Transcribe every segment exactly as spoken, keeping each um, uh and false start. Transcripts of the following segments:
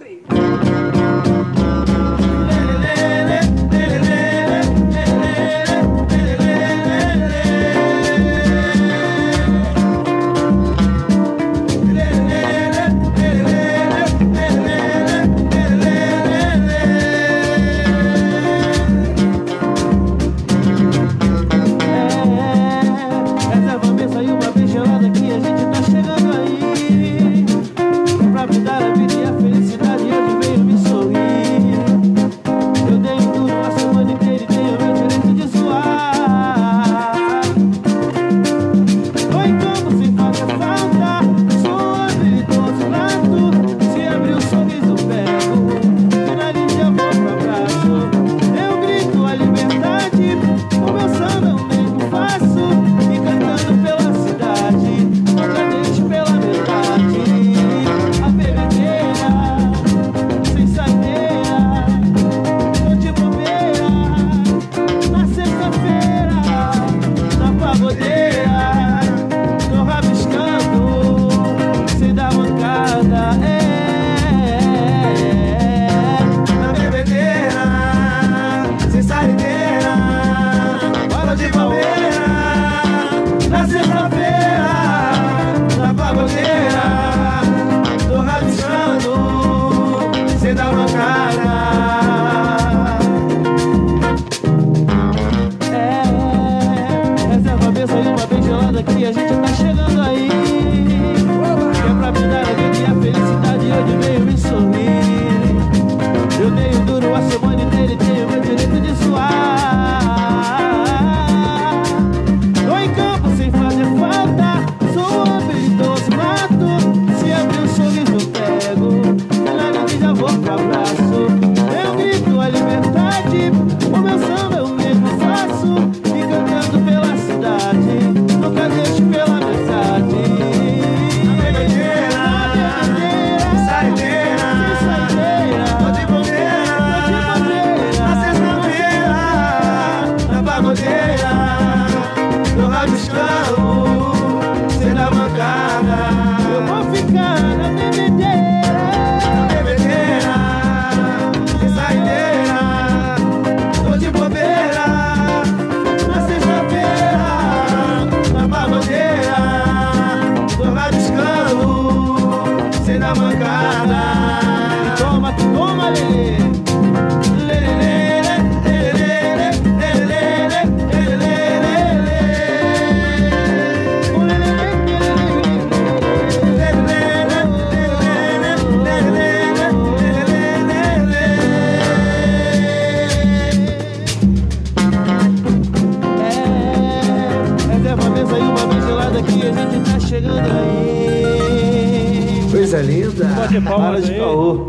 Coisa linda. Bate palmas de caô.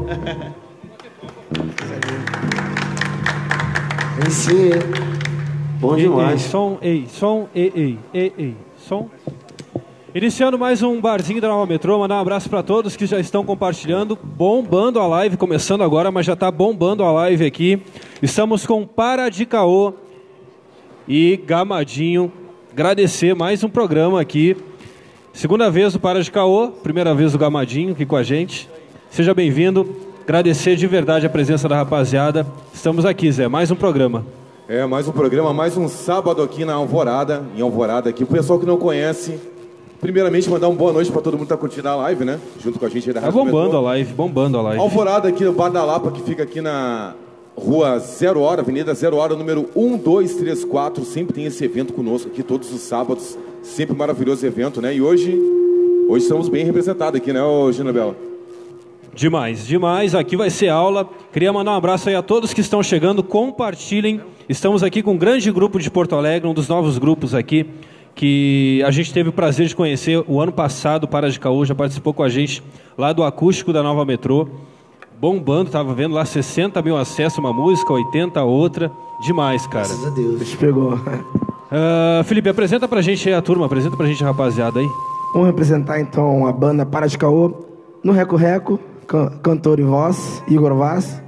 Aí sim, bom ei, demais. Ei, som, ei, som, ei, ei, ei, ei, som. Iniciando mais um barzinho da Nova Metrô, mandar um abraço para todos que já estão compartilhando, bombando a live, começando agora, mas já está bombando a live aqui. Estamos com Para de Caô e Gamadinho. Agradecer mais um programa aqui. Segunda vez o Para de Caô, primeira vez o Gamadinho aqui com a gente. Seja bem-vindo. Agradecer de verdade a presença da rapaziada. Estamos aqui, Zé, mais um programa. É, mais um programa, mais um sábado aqui na Alvorada, em Alvorada aqui. O pessoal que não conhece, primeiramente mandar uma boa noite para todo mundo que está curtindo a live, né? Junto com a gente aí da Rádio Tá bombando Metrô. a live, bombando a live. Alvorada aqui no Bar da Lapa, que fica aqui na Rua Zero Hora, Avenida Zero Hora, número um dois três quatro. Sempre tem esse evento conosco aqui, todos os sábados. Sempre um maravilhoso evento, né? E hoje, hoje estamos bem representados aqui, né, ô Ginabela? Demais, demais. Aqui vai ser aula. Queria mandar um abraço aí a todos que estão chegando. Compartilhem. Estamos aqui com um grande grupo de Porto Alegre, um dos novos grupos aqui, que a gente teve o prazer de conhecer o ano passado. O Para de Caô já participou com a gente lá do acústico da Nova Metrô. Bombando, tava vendo lá sessenta mil acessos uma música, oitenta outra. Demais, cara. Graças a Deus. Deus pegou. Uh, Felipe, apresenta pra gente aí a turma, apresenta pra gente a rapaziada aí. Vamos representar então a banda Para de Caô. No Reco Reco, can cantor e voz, Igor Vaz.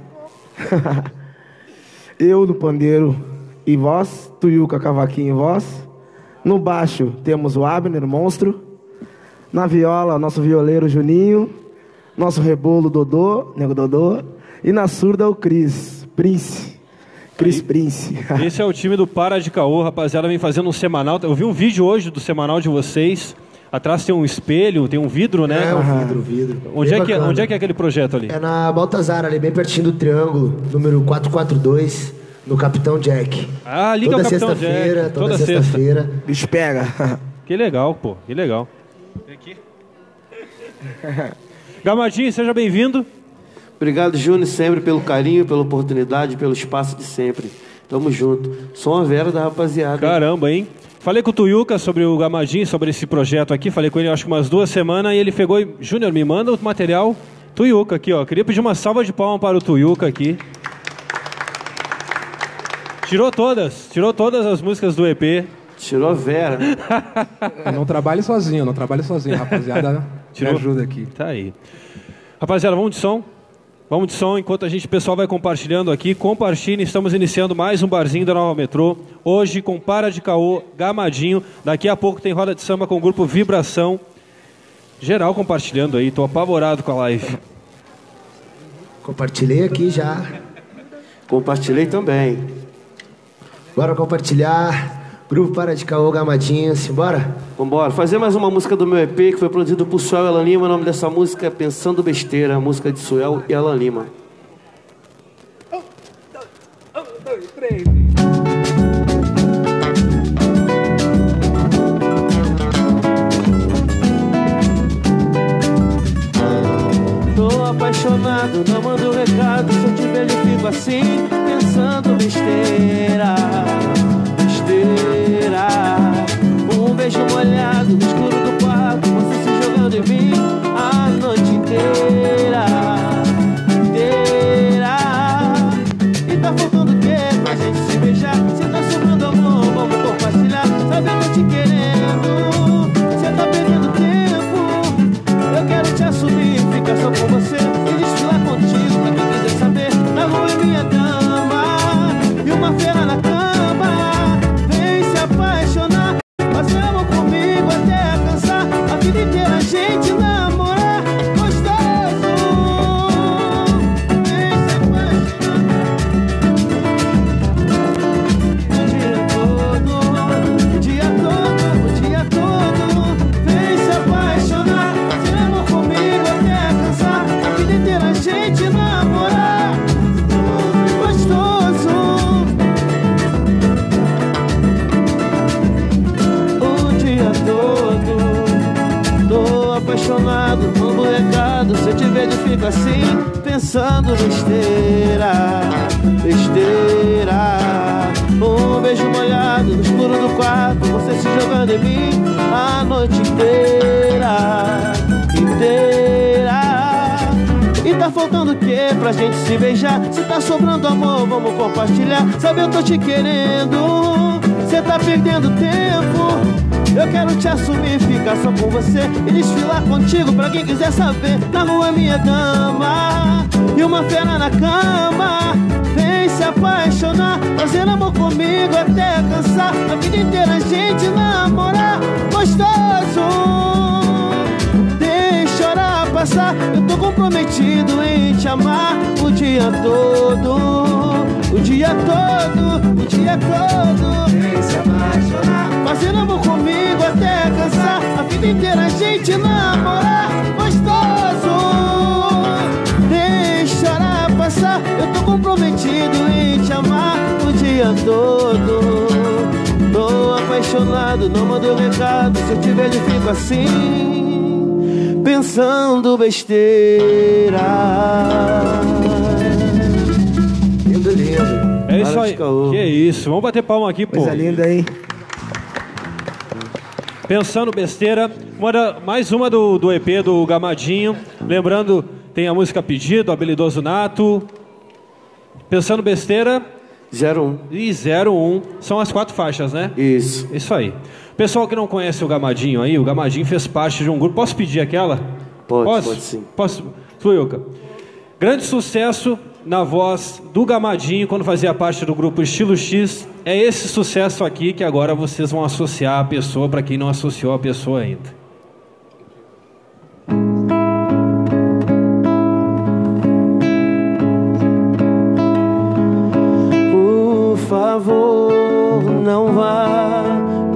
Eu no pandeiro e voz, Tuiuca Cavaquinho e voz. No baixo temos o Abner, monstro. Na viola, nosso violeiro Juninho. Nosso rebolo Dodô, Nego Dodô. E na surda o Cris, Prince. Cris Prince. Esse é o time do Para de Caô, rapaziada, vem fazendo um semanal. Eu vi um vídeo hoje do semanal de vocês. Atrás tem um espelho, tem um vidro, né? É, um vidro, vidro. Onde é, que, onde é que é aquele projeto ali? É na Baltazar, ali bem pertinho do Triângulo, número quatrocentos e quarenta e dois, no Capitão Jack. Ah, liga toda o Capitão sexta-feira, Jack. Toda, Toda sexta-feira. sexta. Bicho pega. Que legal, pô, que legal. Vem aqui. Gamadinho, seja bem-vindo. Obrigado, Júnior, sempre pelo carinho, pela oportunidade, pelo espaço de sempre. Tamo junto. Sou uma vera da rapaziada. Caramba, hein? Falei com o Tuiuca sobre o Gamadinho, sobre esse projeto aqui. Falei com ele, acho que umas duas semanas. E ele pegou e... Júnior, me manda o material. Tuiuca aqui, ó. Queria pedir uma salva de palmas para o Tuiuca aqui. Tirou todas. Tirou todas as músicas do E P. Tirou a vera. Não trabalhe sozinho, não trabalhe sozinho, rapaziada. Tirou? Me ajuda aqui. Tá aí. Rapaziada, vamos de som? Vamos de som, enquanto a gente, o pessoal vai compartilhando aqui. Compartilhem, estamos iniciando mais um barzinho da Nova Metrô. Hoje com Para de Caô, Gamadinho. Daqui a pouco tem roda de samba com o grupo Vibração. Geral compartilhando aí, tô apavorado com a live. Compartilhei aqui já. Compartilhei também. Bora compartilhar. Grupo Para de Caô, Gamadinho, simbora? Vambora. Fazer mais uma música do meu E P, que foi produzido por Suel e Alan Lima. O nome dessa música é Pensando Besteira, a música de Suel e Alan Lima. Um, dois, um, dois, três. Tô apaixonado, não mando recado. Se eu te vejo, fico assim, pensando besteira. Um beijo molhado no escuro do quarto, você se jogando em mim a noite inteira, inteira. E tá faltando o quê pra gente se beijar? Cê tá sobrando amor, vamos compartilhar. Sabe, eu tô te querendo, cê tá perdendo tempo. Eu quero te assumir, ficar só com você e desfilar contigo pra quem quiser saber. Na rua é minha dama e uma feira na cama. Apaixonar, mas ama comigo até cansar. A vida inteira a gente namorar, gostoso. Vem se apaixonar o dia todo, o dia todo, o dia todo. Vem se apaixonar, mas ama comigo até cansar. A vida inteira a gente namorar, gostoso. Tô apaixonado, mando recado. Se eu te vejo, fico assim, pensando besteira, besteira. Um beijo molhado no escuro do quarto, você se jogando em mim a noite inteira, inteira. E tá faltando o que pra gente se beijar? Se tá sobrando amor, vamos compartilhar. Sabe, eu tô te querendo, cê tá perdendo tempo. Eu quero te assumir, ficar só com você e desfilar contigo pra quem quiser saber. Na rua é minha dama e uma fera na cama. Vem se apaixonar, fazer amor comigo até cansar. A vida inteira a gente namorar, gostoso. Deixa a hora passar, eu tô comprometido em te amar o dia todo, o dia todo, o dia todo. Vem se apaixonar, fazendo amor comigo até cansar. A vida inteira a gente namorar, gostoso. Deixa a hora passar, eu tô comprometido em te amar o dia todo. Tô apaixonado, não mando recado. Se eu te vejo, fico assim, pensando besteira. Lindo, lindo. É isso aí. Que é isso. Vamos bater palma aqui, pô. Coisa linda, hein? Pensando besteira. Uma, mais uma do, do E P do Gamadinho. Lembrando, tem a música Pedido, Habilidoso Nato. Pensando besteira. zero um. E zero um. São as quatro faixas, né? Isso. Isso aí. Pessoal que não conhece o Gamadinho aí, o Gamadinho fez parte de um grupo. Posso pedir aquela? Pode, Posso? pode sim. Posso? Tuiuca. Grande sucesso na voz do Gamadinho quando fazia parte do grupo Estilo X. É esse sucesso aqui que agora vocês vão associar a pessoa, para quem não associou a pessoa ainda.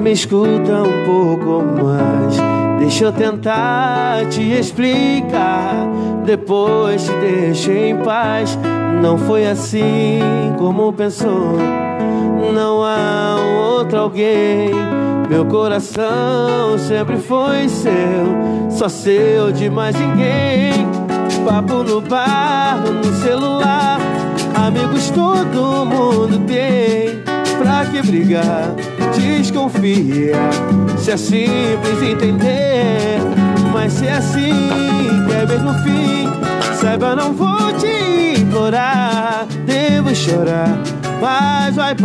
me escuta um pouco mais. Deixa eu tentar te explicar. Depois te deixei em paz. Não foi assim como pensou. Não há um outro alguém. Meu coração sempre foi seu, só seu, de mais ninguém. Papo no bar, no celular, amigos todo mundo tem. Pra que brigar? Desconfia. Se é simples entender, mas se é assim, quer ver no fim, saiba, não vou te implorar. Devo chorar, mas vai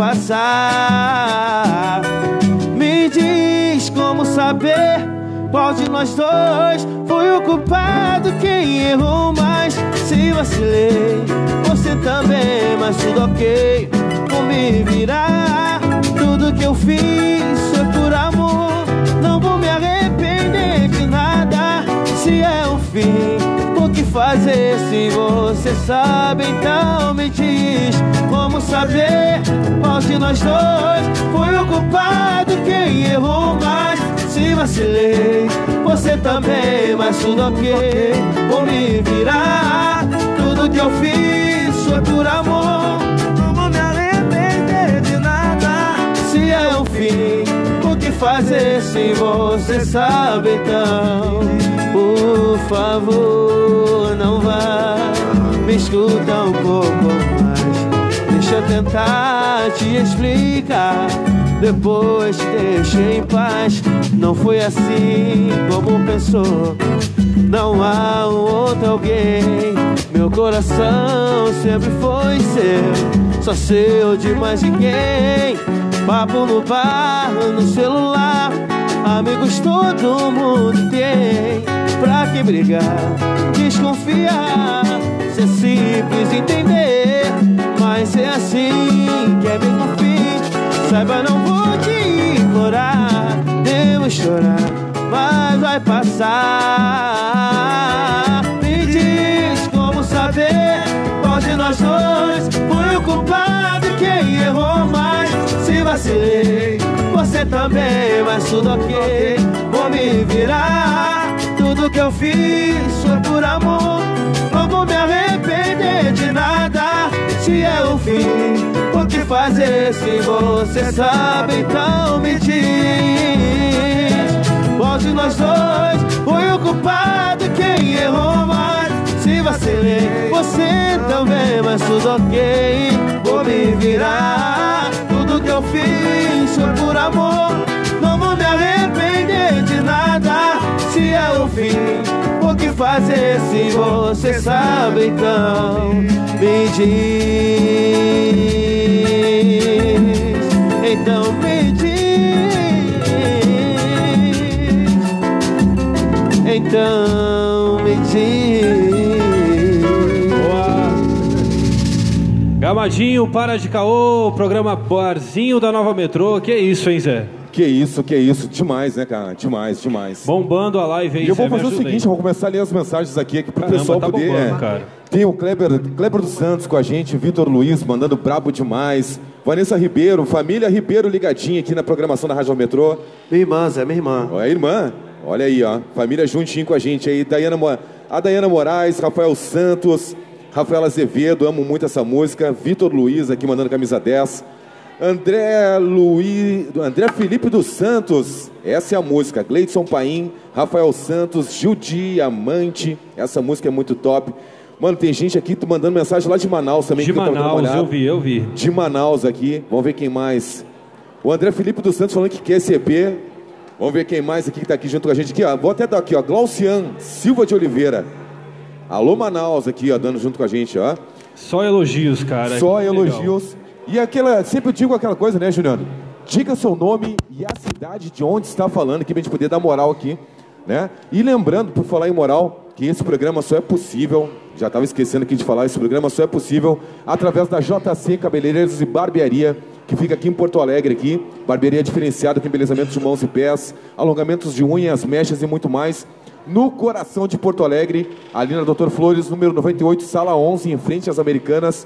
passar. Me diz como saber qual de nós dois foi o culpado, quem errou mais. Se vacilei, você também, mas tudo ok. Vou me virar, tudo que eu fiz foi por amor. Não vou me arrepender de nada. Se é o fim, o que fazer se você sabe? Então me diz como saber qual de nós dois foi o culpado, quem errou mais. Se vacilei, você também, mas tudo ok. Vou me virar, tudo que eu fiz foi por amor. Não vou me arrepender de nada. Se é o fim, o que fazer se você sabe? Então, por favor, não vá. Me escuta um pouco mais. Deixa eu tentar te explicar. Depois te deixei em paz. Não foi assim como pensou. Não há um outro alguém. Meu coração sempre foi seu, só seu, de mais ninguém. Papo no bar, no celular, amigos todo mundo tem. Pra que brigar? Desconfiar. Se é simples entender, mas é assim, quer ver no fim, saiba, não vou te implorar. Devo chorar, mas vai passar. Me diz como saber qual de nós dois foi o culpado, quem errou mais. Se vacilei, você também, mas tudo ok. Vou me virar, tudo que eu fiz foi por amor. Não vou me arrepender de nada. Se é o fim, o que fazer se você sabe? Então me diz qual de nós dois foi o culpado, quem errou mais. Se vacilei, você também, mas tudo ok. Vou me virar, tudo que eu fiz foi por amor. Não vou me arrepender de nada. Se é o fim, o que fazer se você sabe? Então me diz. Então me diz. Então me diz. Boa. Gamadinho, para de caô, programa Barzinho da Nova Metrô. Que isso, hein, Zé? Que isso, que isso. Demais, né, cara? Demais, demais. Bombando a live aí, E eu Zé, vou fazer me o ajuda seguinte, aí. eu vou começar a ler as mensagens aqui, aqui pro Caramba, pessoal tá poder... bombando, é. cara. Tem o Kleber, Kleber dos Santos com a gente, Vitor Luiz mandando brabo demais, Vanessa Ribeiro, família Ribeiro ligadinha aqui na programação da Rádio Metrô. Minha irmã, Zé, minha irmã. Olha a irmã, olha aí, ó, família juntinho com a gente aí, Daiana, Mo- a Daiana Moraes, Rafael Santos, Rafael Azevedo, amo muito essa música, Vitor Luiz aqui mandando camisa dez, André Luiz, André Felipe dos Santos, essa é a música, Gleidson Paim, Rafael Santos, Gil Diamante, essa música é muito top. Mano, tem gente aqui mandando mensagem lá de Manaus também. De que eu tava dando uma Manaus, olhada. eu vi, eu vi. De Manaus aqui, vamos ver quem mais. O André Felipe dos Santos falando que quer C P. Vamos ver quem mais aqui que tá aqui junto com a gente aqui, ó. Vou até dar aqui, ó, Glaucian Silva de Oliveira. Alô Manaus aqui, ó, dando junto com a gente, ó. Só elogios, cara. Só Que legal. elogios. E aquela, sempre eu digo aquela coisa, né, Juliano? Diga seu nome e a cidade de onde está falando, aqui pra gente poder dar moral aqui, né? E lembrando, por falar em moral, que esse programa só é possível, já estava esquecendo aqui de falar, esse programa só é possível através da J C Cabeleireiros e Barbearia, que fica aqui em Porto Alegre, aqui, barbearia diferenciada com embelezamento de mãos e pés, alongamentos de unhas, mechas e muito mais, no coração de Porto Alegre, ali na doutor Flores, número noventa e oito, sala onze, em frente às Americanas.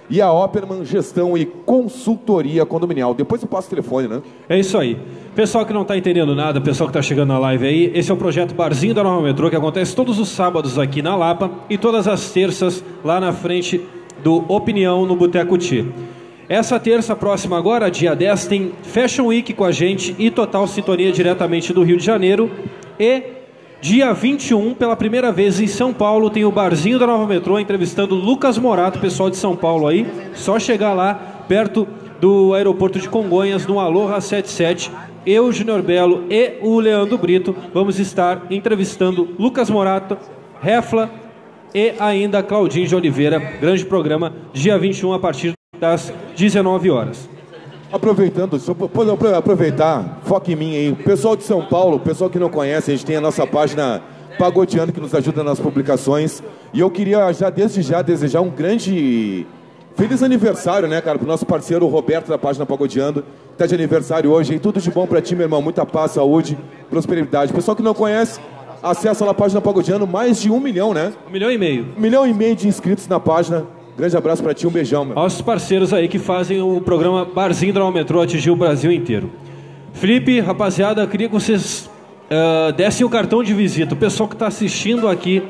e a Opperman Gestão e Consultoria Condominial. Depois eu passo o telefone, né? É isso aí. Pessoal que não está entendendo nada, pessoal que está chegando na live aí, esse é o projeto Barzinho da Nova Metrô, que acontece todos os sábados aqui na Lapa e todas as terças lá na frente do Opinião no Boteco Tchê. Essa terça próxima agora, dia dez, tem Fashion Week com a gente e Total Sintonia diretamente do Rio de Janeiro. E dia vinte e um, pela primeira vez em São Paulo, tem o Barzinho da Nova Metrô entrevistando Lucas Morato, pessoal de São Paulo aí. Só chegar lá, perto do aeroporto de Congonhas, no Aloha setenta e sete. Eu, Júnior Belo e o Leandro Brito vamos estar entrevistando Lucas Morato, Refla e ainda Claudinho de Oliveira. Grande programa, dia vinte e um, a partir das dezenove horas. Aproveitando, só pode aproveitar, foca em mim aí. Pessoal de São Paulo, pessoal que não conhece, a gente tem a nossa página Pagodeando, que nos ajuda nas publicações. E eu queria já, desde já, desejar um grande feliz aniversário, né, cara, pro nosso parceiro Roberto da página Pagodeando. Tá de aniversário hoje, e tudo de bom pra ti, meu irmão. Muita paz, saúde, prosperidade. Pessoal que não conhece, acessa lá a página Pagodeando, mais de um milhão, né? Um milhão e meio. Um milhão e meio de inscritos na página. Grande abraço pra ti, um beijão, meu. Nossos parceiros aí que fazem o programa Barzinho da Nova Metrô atingir o Brasil inteiro. Felipe, rapaziada, queria que vocês uh, dessem o cartão de visita. O pessoal que está assistindo aqui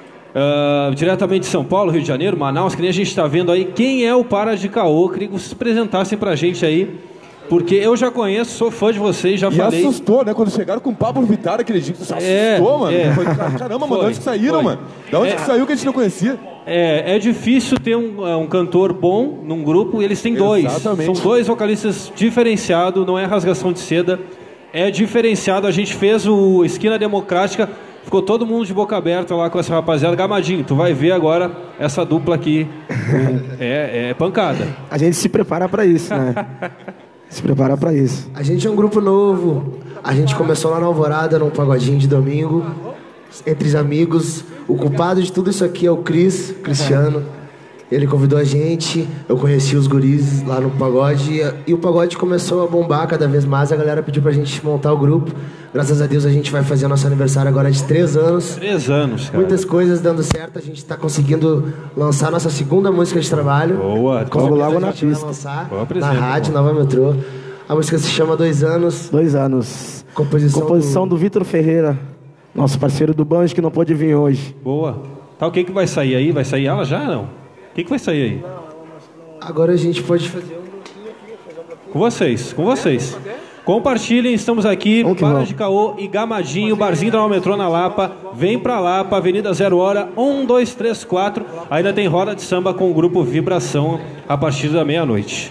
uh, diretamente de São Paulo, Rio de Janeiro, Manaus, que nem a gente está vendo aí, quem é o Para de Caô? Queria que vocês apresentassem pra gente aí, porque eu já conheço, sou fã de vocês, já e falei. E assustou, né? Quando chegaram com o Pablo Vittar aquele dia, você é, assustou, mano. É. Foi, caramba, mano, de onde que saíram, foi. mano? Da onde é. que saiu que a gente não conhecia? É, é difícil ter um, um cantor bom num grupo, e eles têm dois. Exatamente. São dois vocalistas diferenciados, não é rasgação de seda, é diferenciado. A gente fez o Esquina Democrática, ficou todo mundo de boca aberta lá com essa rapaziada. Gamadinho, tu vai ver agora essa dupla aqui. é, é pancada. A gente se prepara pra isso, né? Se prepara pra isso. A gente é um grupo novo. A gente começou lá na Alvorada, num pagodinho de domingo, entre os amigos. O culpado de tudo isso aqui é o Cris, Cristiano. Ele convidou a gente, eu conheci os guris lá no pagode. E o pagode começou a bombar cada vez mais. A galera pediu pra gente montar o grupo. Graças a Deus a gente vai fazer o nosso aniversário agora de três anos. Três anos, cara. Muitas coisas dando certo. A gente tá conseguindo lançar nossa segunda música de trabalho. Boa. Logo, logo na pista. pista. Boa, Na rádio, Nova Metrô. A música se chama Dois Anos. Dois anos. Composição, Composição do, do Vitor Ferreira, nosso parceiro do banjo que não pôde vir hoje. Boa. Tá, o que que vai sair aí? Vai sair ela já, não? O que que vai sair aí? Agora a gente pode fazer um grupinho aqui. Fazer um grupinho. Com vocês, com vocês. Compartilhem, estamos aqui, Para de Caô e Gamadinho, Barzinho da Nova Metrô na Lapa. Vem pra Lapa, Avenida Zero Hora, um, dois, três, quatro. Ainda tem roda de samba com o grupo Vibração a partir da meia-noite.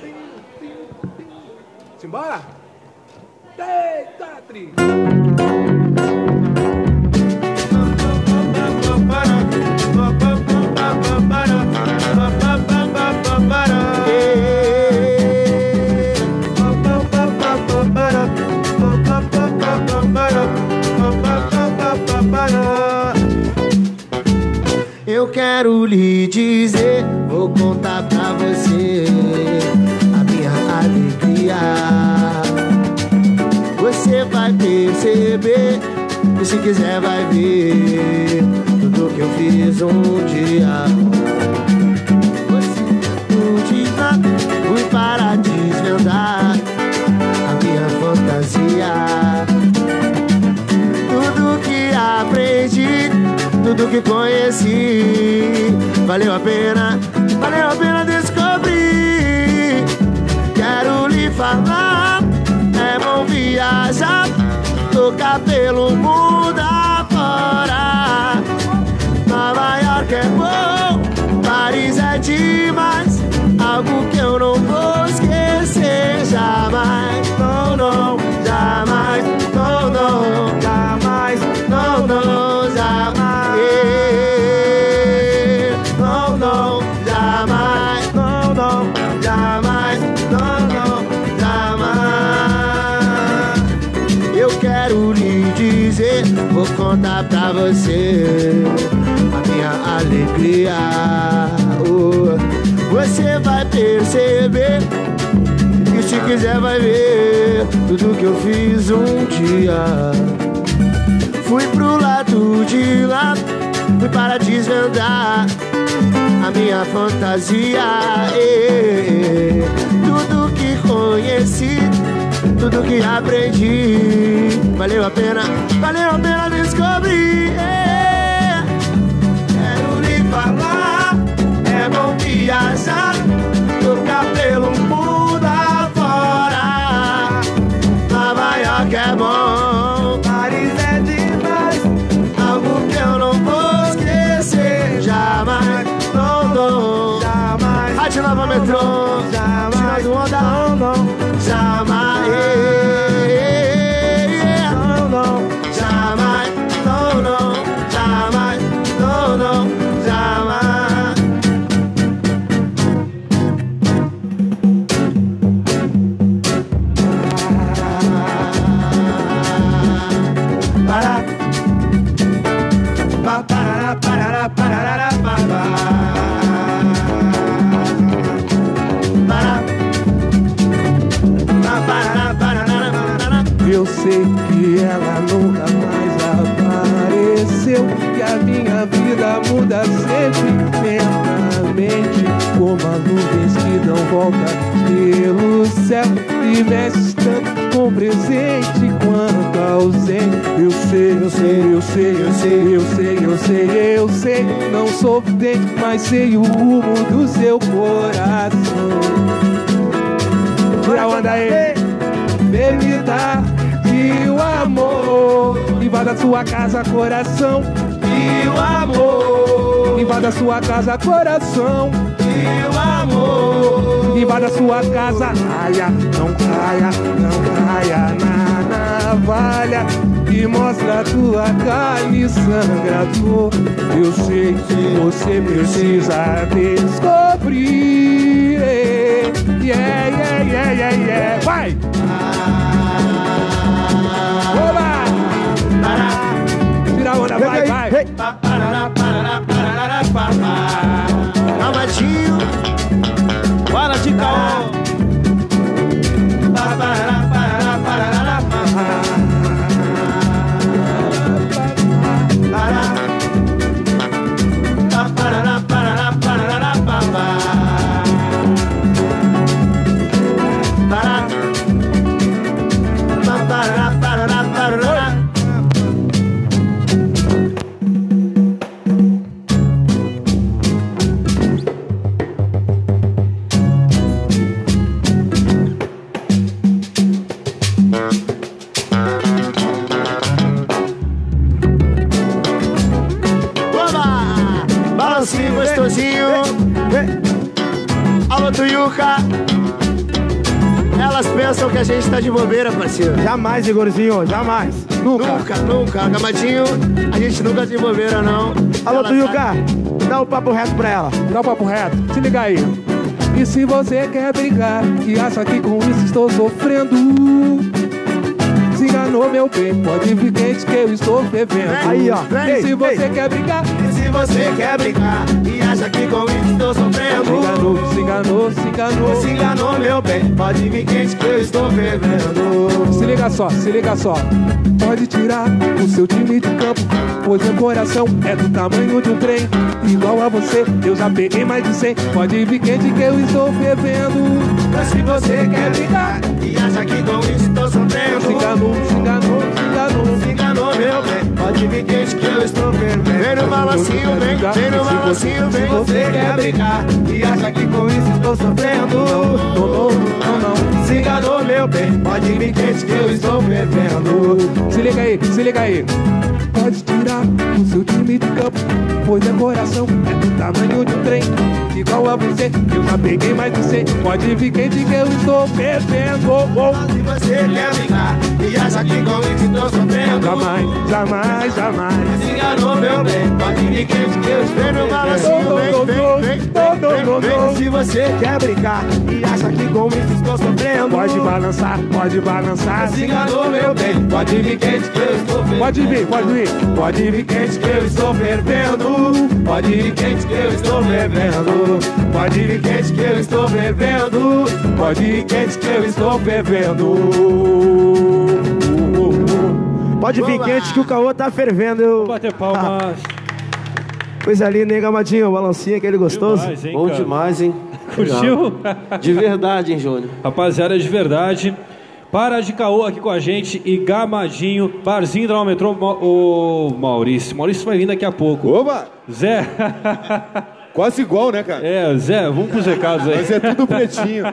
Simbora! Eita, tri! Eu quero lhe dizer, vou contar pra você a minha alegria. Você vai perceber, e se quiser vai ver tudo que eu fiz um dia. Você podia, fui para desvendar a minha fantasia. Tudo que aprendi, tudo que conheci, valeu a pena, valeu a pena descobrir. Quero lhe falar, é bom viajar, tocar pelo mundo afora. Nova York é bom, Paris é demais, algo que eu não vou esquecer jamais. Não, não, jamais, não, não, jamais, não, não, jamais. Não, não, jamais, não, não, jamais, não, não, jamais. Eu quero lhe dizer, vou contar pra você a minha alegria. Oh, você vai perceber, e se quiser vai ver tudo que eu fiz um dia. Fui pro lado de lá, fui para desvendar a minha fantasia. E, tudo que conheci, tudo que aprendi, valeu a pena, valeu a pena descobrir. É, quero lhe falar, é bom viajar, tocar pelo mundo afora. Nova York é bom, Paris é demais, algo que eu não vou esquecer jamais. Não, jamais. Rádio Nova Metrô, jamais. Tirando onda, não, não, jamais. Não, não, jamais. Não, não, jamais. Não, não, jamais. Para, para, para, para, para, para. Eu sei que ela nunca mais apareceu, que a minha vida muda sempre lentamente, como as nuvens que dão volta pelo céu, e mexes tanto com presente quanto ausente. Eu sei, eu sei, eu sei, eu sei, eu sei, eu sei, eu sei, não sou vidente, mas sei o rumo do seu coração. Tira a onda aí, baby, tá? E o amor invada sua casa, coração. E o amor invada sua casa, coração. E o amor invada sua casa. Caia, não caia, não caia na navalha e mostra a tua carne sangrador. Eu sei que você precisa descobrir. Yeah, yeah, yeah, yeah, yeah. Vai! Tira a onda, vai, vai. Calmadinho, Para de caô. gostosinho. Alô, Tuiuca. Elas pensam que a gente tá de bobeira, parceiro. Jamais, Igorzinho, jamais. Nunca, nunca, nunca. Gamadinho, a gente nunca tá de bobeira, não. Alô, Ela Tuiuca, sabe... dá um papo reto pra ela. Dá um papo reto, se liga aí. E se você quer brigar e acha que com isso estou sofrendo, se enganou, meu bem, pode vir quente que eu estou fervendo. Aí, ó. E Ei, se você ei. quer brigar E se você quer brincar e acha que com isso estou sofrendo, se enganou, se enganou, se enganou. se enganou, meu bem, pode vir quente que eu estou fervendo. Se liga só, se liga só. Pode tirar o seu time de campo, pois meu coração é do tamanho de um trem. Igual a você, eu já peguei mais de cem. Pode vir quente que eu estou fervendo. Mas se você quer brincar e acha que com isso estou sofrendo, Se enganou, se enganou, se enganou. se enganou, meu bem, pode vir quente que eu estou fervendo. Vem no balancinho, vem, vem no balancinho, vem. Se você quer brincar e acha que com isso estou sofrendo, Não, não, não, não. se enganou, meu bem, pode vir quente que eu estou fervendo. Se liga aí, se liga aí. Pode tirar o seu time de campo, pois meu coração é do tamanho de um trem. Igual a você, eu já peguei mais de cem. Pode vir quente que eu estou fervendo. Oh, oh. Se você quer brincar e acha que com isso estou sofrendo, Jamais, jamais, jamais. se enganou, meu bem, pode vir quente que eu estou fervendo. Vem no balancinho, vem, vem, vem, vem, vem, vem. Se você quer brincar e acha que com isso estou sofrendo, Pode balançar, pode balançar. se enganou, meu bem, pode vir quente que eu estou fervendo. Pode vir, pode vir. Pode vir quente que eu estou fervendo. Pode vir quente que eu estou fervendo. Pode vir quente que eu estou fervendo. Pode vir quente que eu estou fervendo. Pode vir Vamos quente lá. que o caô tá fervendo. Vou bater palmas. Coisa linda, hein, Gamadinho? O balancinho, aquele gostoso. Demais, hein, Bom cara? demais, hein? Curtiu? De verdade, hein, Júnior? Rapaziada, de verdade. Para de caô aqui com a gente e Gamadinho, barzinho da Nova Metrô, o Maurício. Maurício vai vir daqui a pouco. Oba! Zé. Quase igual, né, cara? É, Zé, vamos pros recados aí. Mas é tudo pretinho.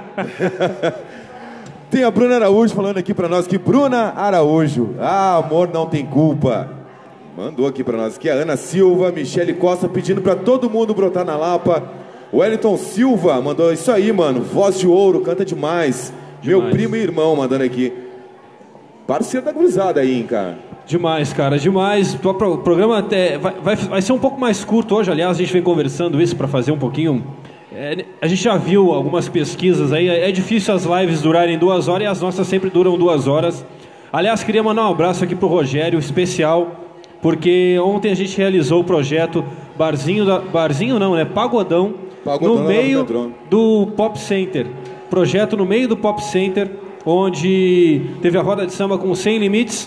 Tem a Bruna Araújo falando aqui pra nós que Bruna Araújo, ah, amor não tem culpa. Mandou aqui pra nós que a Ana Silva, Michele Costa pedindo pra todo mundo brotar na Lapa. O Wellington Silva mandou isso aí, mano. Voz de ouro, canta demais. demais. Meu primo e irmão mandando aqui. Parceiro da gurizada aí, hein, cara. Demais, cara, demais. O programa até vai, vai, vai ser um pouco mais curto hoje. Aliás, a gente vem conversando isso pra fazer um pouquinho. É, a gente já viu algumas pesquisas aí. É difícil as lives durarem duas horas e as nossas sempre duram duas horas. Aliás, queria mandar um abraço aqui pro Rogério, especial, porque ontem a gente realizou o projeto Barzinho, da, Barzinho não, né? Pagodão, Pagodão no meio do Pop Center. Projeto no meio do Pop Center, onde teve a roda de samba com Sem Limites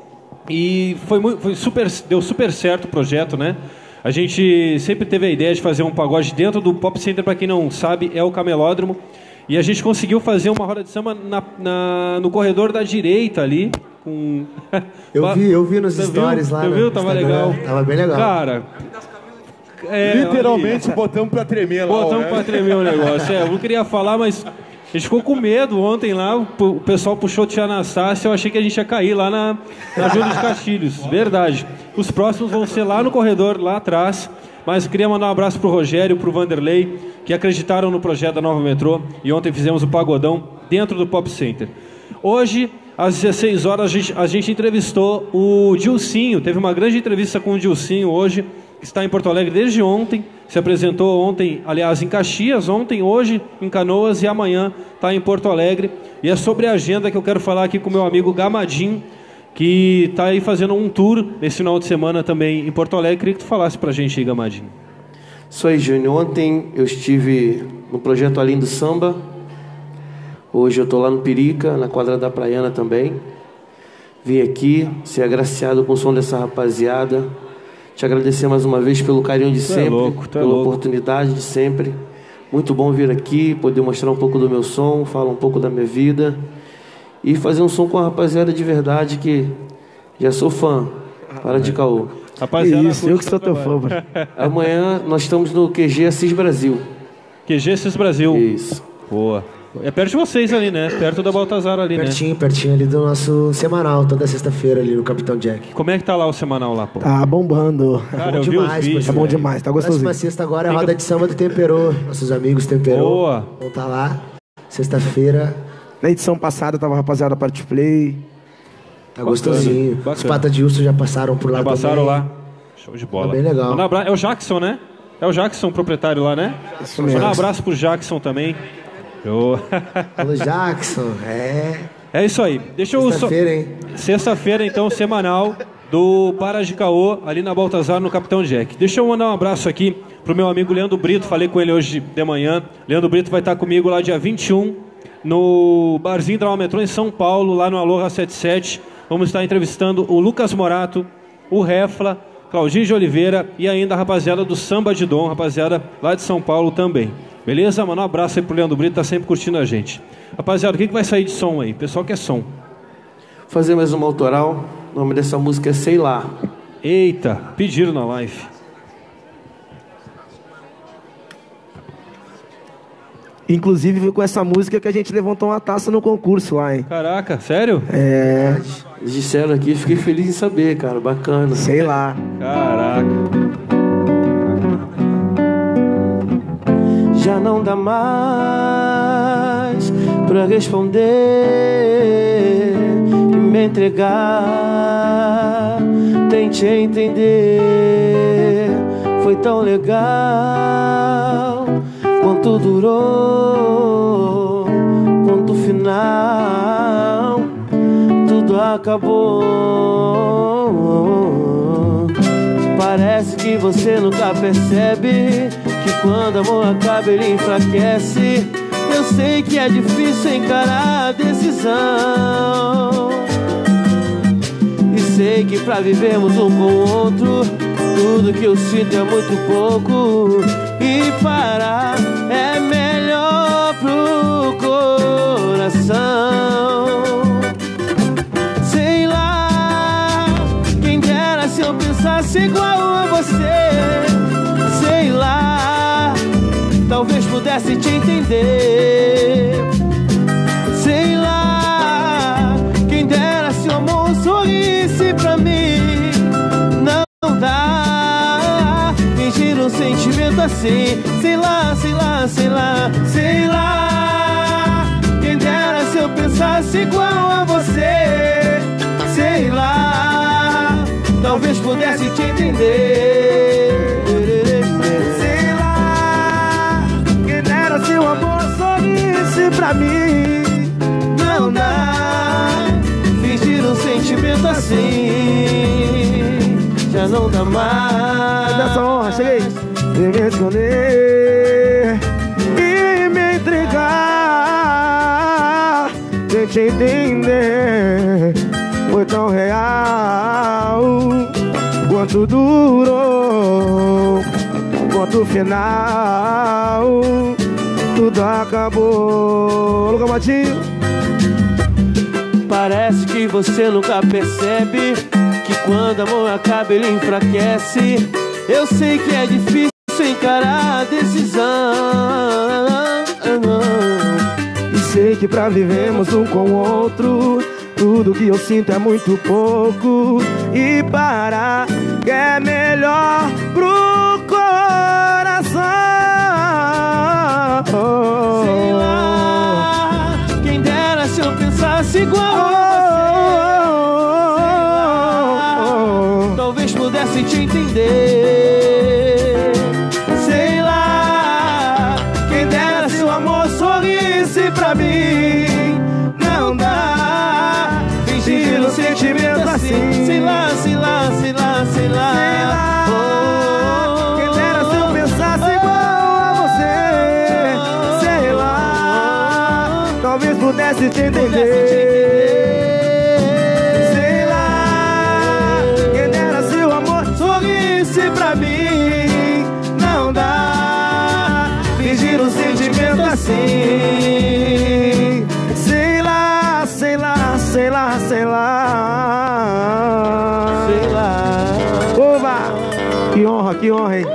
e foi, muito, foi super, deu super certo o projeto, né? A gente sempre teve a ideia de fazer um pagode dentro do Pop Center, para quem não sabe, é o Camelódromo. E a gente conseguiu fazer uma roda de samba na, na, no corredor da direita ali. Com... Eu vi, eu vi nos Você stories viu? lá. Você viu? Tava legal. Tava bem legal. Cara, é, literalmente botamos pra tremer lá. Botamos né? pra tremer o negócio. É, eu não queria falar, mas a gente ficou com medo ontem lá. O pessoal puxou o Tia Anastácia. Eu achei que a gente ia cair lá na, na Júlio dos Castilhos. Verdade. Os próximos vão ser lá no corredor, lá atrás. Mas eu queria mandar um abraço pro Rogério, pro Vanderlei, que acreditaram no projeto da Nova Metrô. E ontem fizemos o Pagodão dentro do Pop Center. Hoje, às dezesseis horas, a gente, a gente entrevistou o Dilcinho. Teve uma grande entrevista com o Dilcinho hoje, que está em Porto Alegre desde ontem. Se apresentou ontem, aliás, em Caxias, ontem, hoje em Canoas e amanhã está em Porto Alegre. E é sobre a agenda que eu quero falar aqui com o meu amigo Gamadinho, que está aí fazendo um tour nesse final de semana também em Porto Alegre. Queria que tu falasse pra gente aí, Gamadinho. Isso aí, Júnior. Ontem eu estive no projeto Além do Samba. Hoje eu estou lá no Pirica, na quadra da Praiana também. Vim aqui ser agraciado com o som dessa rapaziada. Te agradecer mais uma vez pelo carinho de sempre, é louco, é pela louco. oportunidade de sempre. Muito bom vir aqui, poder mostrar um pouco do meu som, falar um pouco da minha vida e fazer um som com a rapaziada de verdade que já sou fã. Para de caô. Rapaziada, isso, eu que sou teu fã, bro. Amanhã nós estamos no Q G Assis Brasil. Q G Assis Brasil. Isso. Boa. É perto de vocês ali, né? Perto da Baltazar ali, Pertinho, né? pertinho ali do nosso semanal, toda sexta-feira ali no Capitão Jack. Como é que tá lá o semanal lá, pô? Tá bombando. Cara, bom eu vi demais, os vídeos. Tá bom demais, tá gostosinho. Próxima sexta agora é a roda de samba do Temperô. Nossos amigos Temperô Boa. vão estar lá. Sexta-feira. Na edição passada tava a rapaziada Party Play. Tá gostosinho. Bacana. Os Patas de Urso já passaram por lá Já passaram também. lá. Show de bola. Tá bem legal. Manda abra... É o Jackson, né? É o Jackson, proprietário lá, né? Isso Manda mesmo. um abraço pro Jackson também. Eu... Alô, Jackson. É. É isso aí. Deixa eu só... Sexta-feira, hein? Sexta-feira, então, semanal do Para de Caô, ali na Baltazar, no Capitão Jack. Deixa eu mandar um abraço aqui pro meu amigo Leandro Brito. Falei com ele hoje de manhã. Leandro Brito vai estar comigo lá dia vinte e um, no Barzinho da Nova Metrô, em São Paulo, lá no Aloha setenta e sete. Vamos estar entrevistando o Lucas Morato, o Refla, Claudinho de Oliveira e ainda a rapaziada do Samba de Dom, rapaziada lá de São Paulo também. Beleza? Mano, um abraço aí pro Leandro Brito, tá sempre curtindo a gente. Rapaziada, o que, que vai sair de som aí? O pessoal quer som. Fazer mais uma autoral. O nome dessa música é Sei Lá. Eita, pediram na live. Inclusive foi com essa música que a gente levantou uma taça no concurso lá, hein? Caraca, sério? É, Eles disseram aqui, fiquei feliz em saber, cara. Bacana. sei lá. Caraca. Já não dá mais pra responder e me entregar. Tente entender, foi tão legal. Quanto durou, ponto final, tudo acabou. Parece que você nunca percebe que quando o amor acaba ele enfraquece. Eu sei que é difícil encarar a decisão, e sei que pra vivermos um com o outro, tudo que eu sinto é muito pouco. E parar é melhor pro coração. Sei lá, quem dera se eu pensasse igual a você. Sei lá, talvez pudesse te entender. Sei lá, quem dera se o amor sorrisse pra mim. Não dá fingir um sentimento assim. Sei lá, sei lá, sei lá, sei lá, quem dera se eu pensasse igual a você. Sei lá, talvez pudesse te entender. Sei lá, quem dera se o amor sorrisse pra mim. Não dá fingir um sentimento assim. Já não dá mais. Dessa honra, cheguei. E me esconder e me entregar, sem te entender. Foi tão real quanto durou, quanto final. Tudo acabou. Luca Matinho. Parece que você nunca percebe que quando o amor acaba ele enfraquece. Eu sei que é difícil encarar a decisão, e sei que pra vivermos um com o outro, tudo que eu sinto é muito pouco. E parar que é melhor pro coração. sei lá, quem dera se eu pensasse igual a você. Sei lá, talvez pudesse te entender. Sei lá, quem dera se o amor sorrisse pra mim. Não dá fingir um sentimento assim. Sei lá, sei lá, sei lá, sei lá, sei lá. Oh, quem dera se eu pensasse igual a você. Sei lá, talvez pudesse te entender. Sei lá, quem dera se o amor sorrisse pra mim. Não dá fingir um sentimento assim. sei lá, sei lá, sei lá, sei lá. Sei lá. Oba! Que honra, que honra, hein?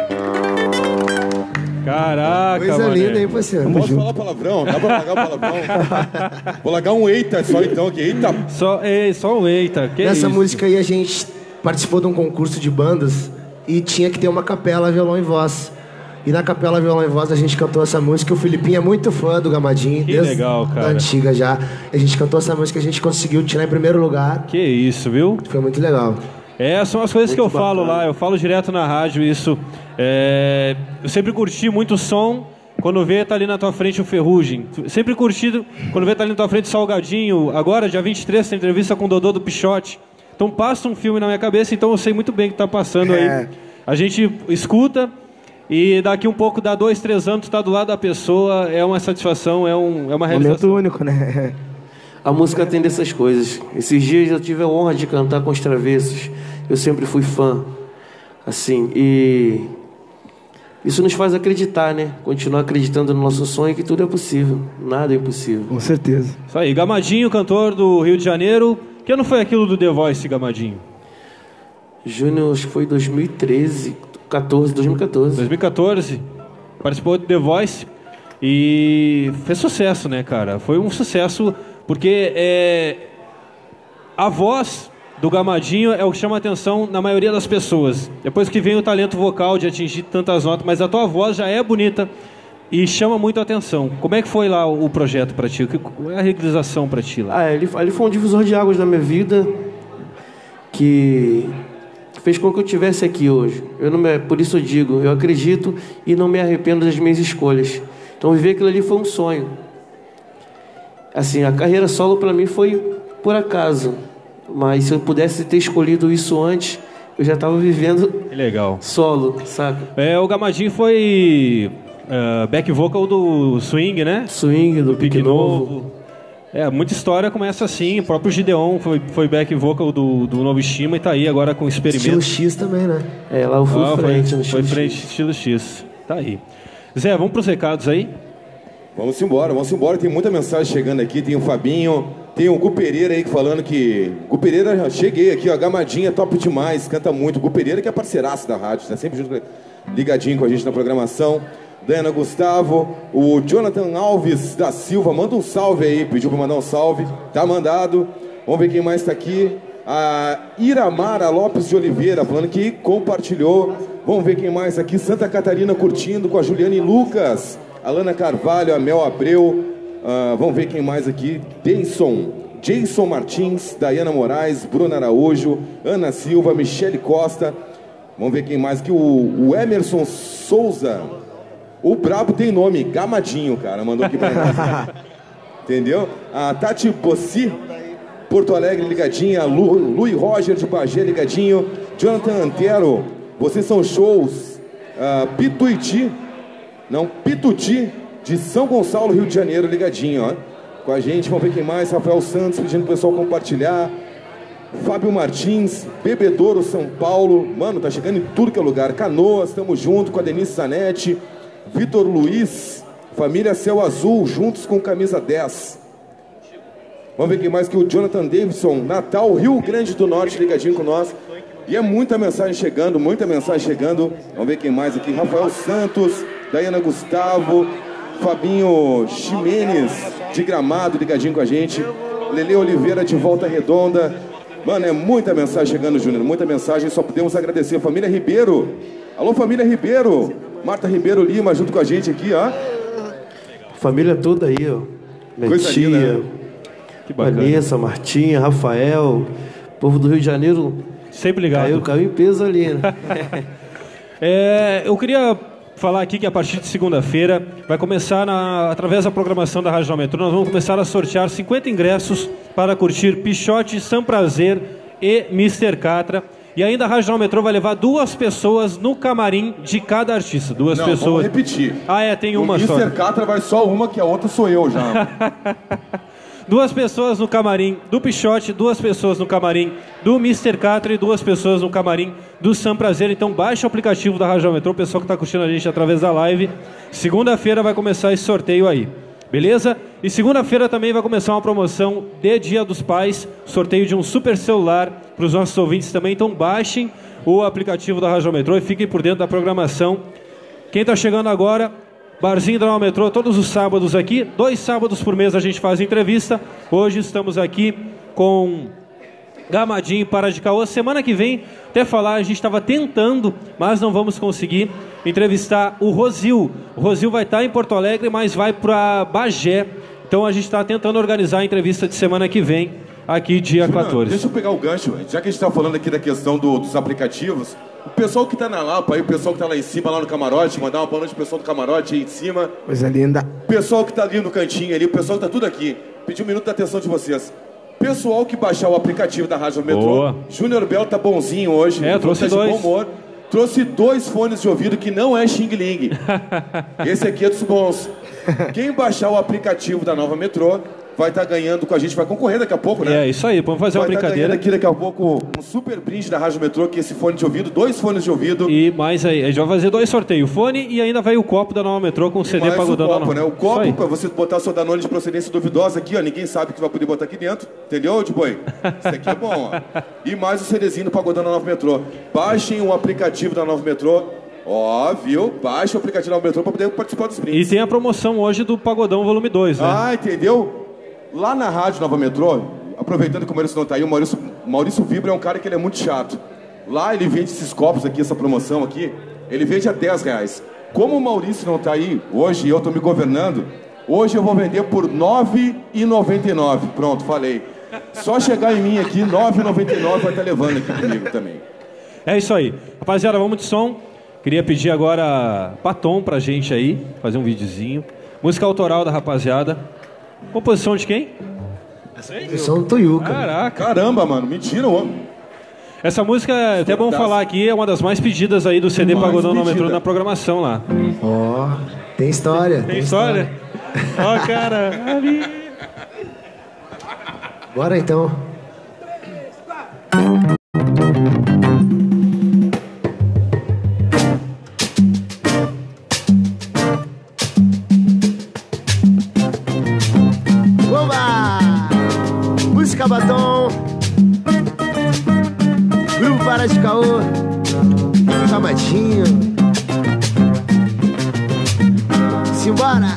Caraca, Coisa mané. linda, hein, parceiro? Posso falar palavrão? Dá pra largar o palavrão? Vou largar um eita só então aqui. Eita! Só, ei, só um eita. Que Nessa isso? música aí a gente participou de um concurso de bandas e tinha que ter uma capela, violão e voz. E na capela, violão e voz a gente cantou essa música. O Filipinho é muito fã do Gamadinho. Que desde legal, cara. a antiga já. A gente cantou essa música, a gente conseguiu tirar em primeiro lugar. Que isso, viu? Foi muito legal. É, são as coisas que eu falo lá, eu falo direto na rádio isso. É, eu sempre curti muito o som quando vê tá ali na tua frente o Ferrugem. Sempre curtido quando vê tá ali na tua frente o Salgadinho. Agora, dia vinte e três, tem entrevista com o Dodô do Pichote. Então passa um filme na minha cabeça, então eu sei muito bem o que tá passando É. aí. A gente escuta e daqui um pouco, dá dois, três anos, tu tá do lado da pessoa, é uma satisfação, é, um, é uma Momento realização. único, né? A música tem dessas coisas. Esses dias eu tive a honra de cantar com os Travessos. Eu sempre fui fã, assim, e isso nos faz acreditar, né? Continuar acreditando no nosso sonho, que tudo é possível. Nada é impossível. Com certeza. Isso aí, Gamadinho, cantor do Rio de Janeiro. Que ano foi aquilo do The Voice, Gamadinho? Júnior, acho que foi dois mil e treze, quatorze, dois mil e quatorze. dois mil e quatorze, participou do The Voice e fez sucesso, né, cara? Foi um sucesso porque é, a voz do Gamadinho é o que chama a atenção na maioria das pessoas. Depois que vem o talento vocal de atingir tantas notas, mas a tua voz já é bonita e chama muito a atenção. Como é que foi lá o projeto pra ti? Qual é a realização pra ti lá? Ah, ele, ele foi um divisor de águas da minha vida que fez com que eu estivesse aqui hoje. Eu não me, por isso eu digo, eu acredito e não me arrependo das minhas escolhas. Então viver aquilo ali foi um sonho. Assim, a carreira solo para mim foi por acaso. Mas se eu pudesse ter escolhido isso antes, eu já estava vivendo Que legal. solo, saca? É, o Gamadinho foi uh, back vocal do Swing, né? Swing, do Pique Pique Novo. Novo. É, muita história começa assim. O próprio Gideon foi, foi back vocal do, do Novo Estima e tá aí agora com o Experimento. Estilo X também, né? É, lá eu fui Ah, frente foi, no foi estilo frente X. estilo X. Tá aí. Zé, vamos pros recados aí? Vamos embora, vamos embora. Tem muita mensagem chegando aqui. Tem o Fabinho, tem o Gu Pereira aí falando que... Gu Pereira, cheguei aqui, ó. Gamadinha, top demais, canta muito. Gu Pereira que é parceiraço da rádio, tá sempre junto, ligadinho com a gente na programação. Dana Gustavo, o Jonathan Alves da Silva, manda um salve aí, pediu pra mandar um salve. Tá mandado. Vamos ver quem mais tá aqui. A Iramara Lopes de Oliveira, falando que compartilhou. Vamos ver quem mais aqui. Santa Catarina curtindo com a Juliane Lucas. Alana Carvalho, a Mel Abreu. Uh, vamos ver quem mais aqui. Deison, Jason Martins, Dayana Moraes, Bruna Araújo, Ana Silva, Michele Costa. Vamos ver quem mais aqui. O, o Emerson Souza. O brabo tem nome, Gamadinho, cara. Mandou aqui pra nós. Entendeu? A Tati Bossi, Porto Alegre ligadinha. Lu, Lui Roger de Bagé ligadinho. Jonathan Antero, vocês são shows. Uh, Pituiti, não, Pituti, de São Gonçalo, Rio de Janeiro, ligadinho, ó. Com a gente, vamos ver quem mais. Rafael Santos pedindo pro pessoal compartilhar. Fábio Martins, Bebedouro, São Paulo. Mano, tá chegando em tudo que é lugar. Canoas, tamo junto com a Denise Zanetti. Vitor Luiz, família Céu Azul, juntos com camisa dez. Vamos ver quem mais que o Jonathan Davidson, Natal, Rio Grande do Norte, ligadinho com nós. E é muita mensagem chegando, muita mensagem chegando. Vamos ver quem mais aqui. Rafael Santos, Dayana Gustavo, Fabinho Ximenes, de Gramado, ligadinho com a gente. Lele Oliveira, de Volta Redonda. Mano, é muita mensagem chegando, Júnior, muita mensagem. Só podemos agradecer. Família Ribeiro. Alô, família Ribeiro. Marta Ribeiro Lima, junto com a gente aqui, ó. Família toda aí, ó. Minha Coisa tia, linda, né? Que bacana. Vanessa, Martinha, Rafael, povo do Rio de Janeiro. Sempre ligado. Caiu, caiu em peso ali, né? É, eu queria falar aqui que a partir de segunda-feira vai começar, na, através da programação da Rádio Metrô, nós vamos começar a sortear cinquenta ingressos para curtir Pichote, Sam Prazer e mister Catra. E ainda a Rádio Metrô vai levar duas pessoas no camarim de cada artista. Duas Não, pessoas. vamos repetir. Ah, é, tem uma o só. mister Catra vai só uma, que a outra sou eu já. Duas pessoas no camarim do Pichote, duas pessoas no camarim do mister Catra e duas pessoas no camarim do Sam Prazer. Então baixa o aplicativo da Rádio Metrô, o pessoal que está curtindo a gente através da live. Segunda-feira vai começar esse sorteio aí, beleza? E segunda-feira também vai começar uma promoção de Dia dos Pais, sorteio de um super celular para os nossos ouvintes também. Então baixem o aplicativo da Rádio Metrô e fiquem por dentro da programação. Quem está chegando agora... Barzinho da Nova Metrô, todos os sábados aqui. Dois sábados por mês a gente faz entrevista. Hoje estamos aqui com Gamadinho e Para de Caô. Semana que vem, até falar, a gente estava tentando, mas não vamos conseguir entrevistar o Rosil. O Rosil vai estar em Porto Alegre, mas vai para Bagé. Então a gente está tentando organizar a entrevista de semana que vem, aqui dia Júnior, quatorze. deixa eu pegar o gancho. Já que a gente está falando aqui da questão do, dos aplicativos, o pessoal que está na Lapa, aí, o pessoal que está lá em cima, lá no camarote, mandar uma boa noite pro pessoal do camarote aí em cima. Coisa linda. O pessoal que está ali no cantinho ali, o pessoal que está tudo aqui. Pedi um minuto da atenção de vocês. Pessoal que baixar o aplicativo da Rádio Metrô. Boa. Júnior Bel tá bonzinho hoje. É, trouxe tá de dois. bom humor. Trouxe dois fones de ouvido que não é Xing Ling. Esse aqui é dos bons. Quem baixar o aplicativo da Nova Metrô vai estar ganhando com a gente, vai concorrer daqui a pouco, né? É isso aí, vamos fazer uma Vai estar ganhando brincadeira. aqui daqui a pouco um super brinde da Rádio Metrô, que é esse fone de ouvido, dois fones de ouvido. E mais aí, a gente vai fazer dois sorteios, o fone e ainda vai o copo da Nova Metrô com o C D mais o Pagodão da copo, Nova. né? O Isso copo aí. pra você botar seu Danone de procedência duvidosa aqui, ó. Ninguém sabe que vai poder botar aqui dentro. Entendeu, de boi? Isso aqui é bom, ó. E mais o CDzinho do Pagodão da Nova Metrô. Baixem o aplicativo da Nova Metrô. Ó, viu? Baixa o aplicativo da Nova Metrô pra poder participar dos E brindes. tem a promoção hoje do Pagodão Volume dois, né? Ah, entendeu? Lá na Rádio Nova Metrô, aproveitando que o Maurício não tá aí, o Maurício, Maurício Vibra é um cara que ele é muito chato. Lá ele vende esses copos aqui, essa promoção aqui, ele vende a dez reais. Como o Maurício não tá aí hoje e eu tô me governando, hoje eu vou vender por nove reais e noventa e nove centavos. Pronto, falei. Só chegar em mim aqui, nove reais e noventa e nove centavos vai estar levando aqui comigo também. É isso aí. Rapaziada, vamos de som. Queria pedir agora Batom pra gente aí, fazer um videozinho. Música autoral da rapaziada. Composição de quem? São do Toyuca. Caraca. Caramba, mano, mentira, homem. Essa música, é até bom falar aqui, é uma das mais pedidas aí do C D Mais Pagodão Nova pedida. Metrô na programação lá. Ó, tem história. Tem história? Ó, cara. Ali. Bora então. Oba! Música Batom. Grupo Para de Caô. Camadinho. Simbora!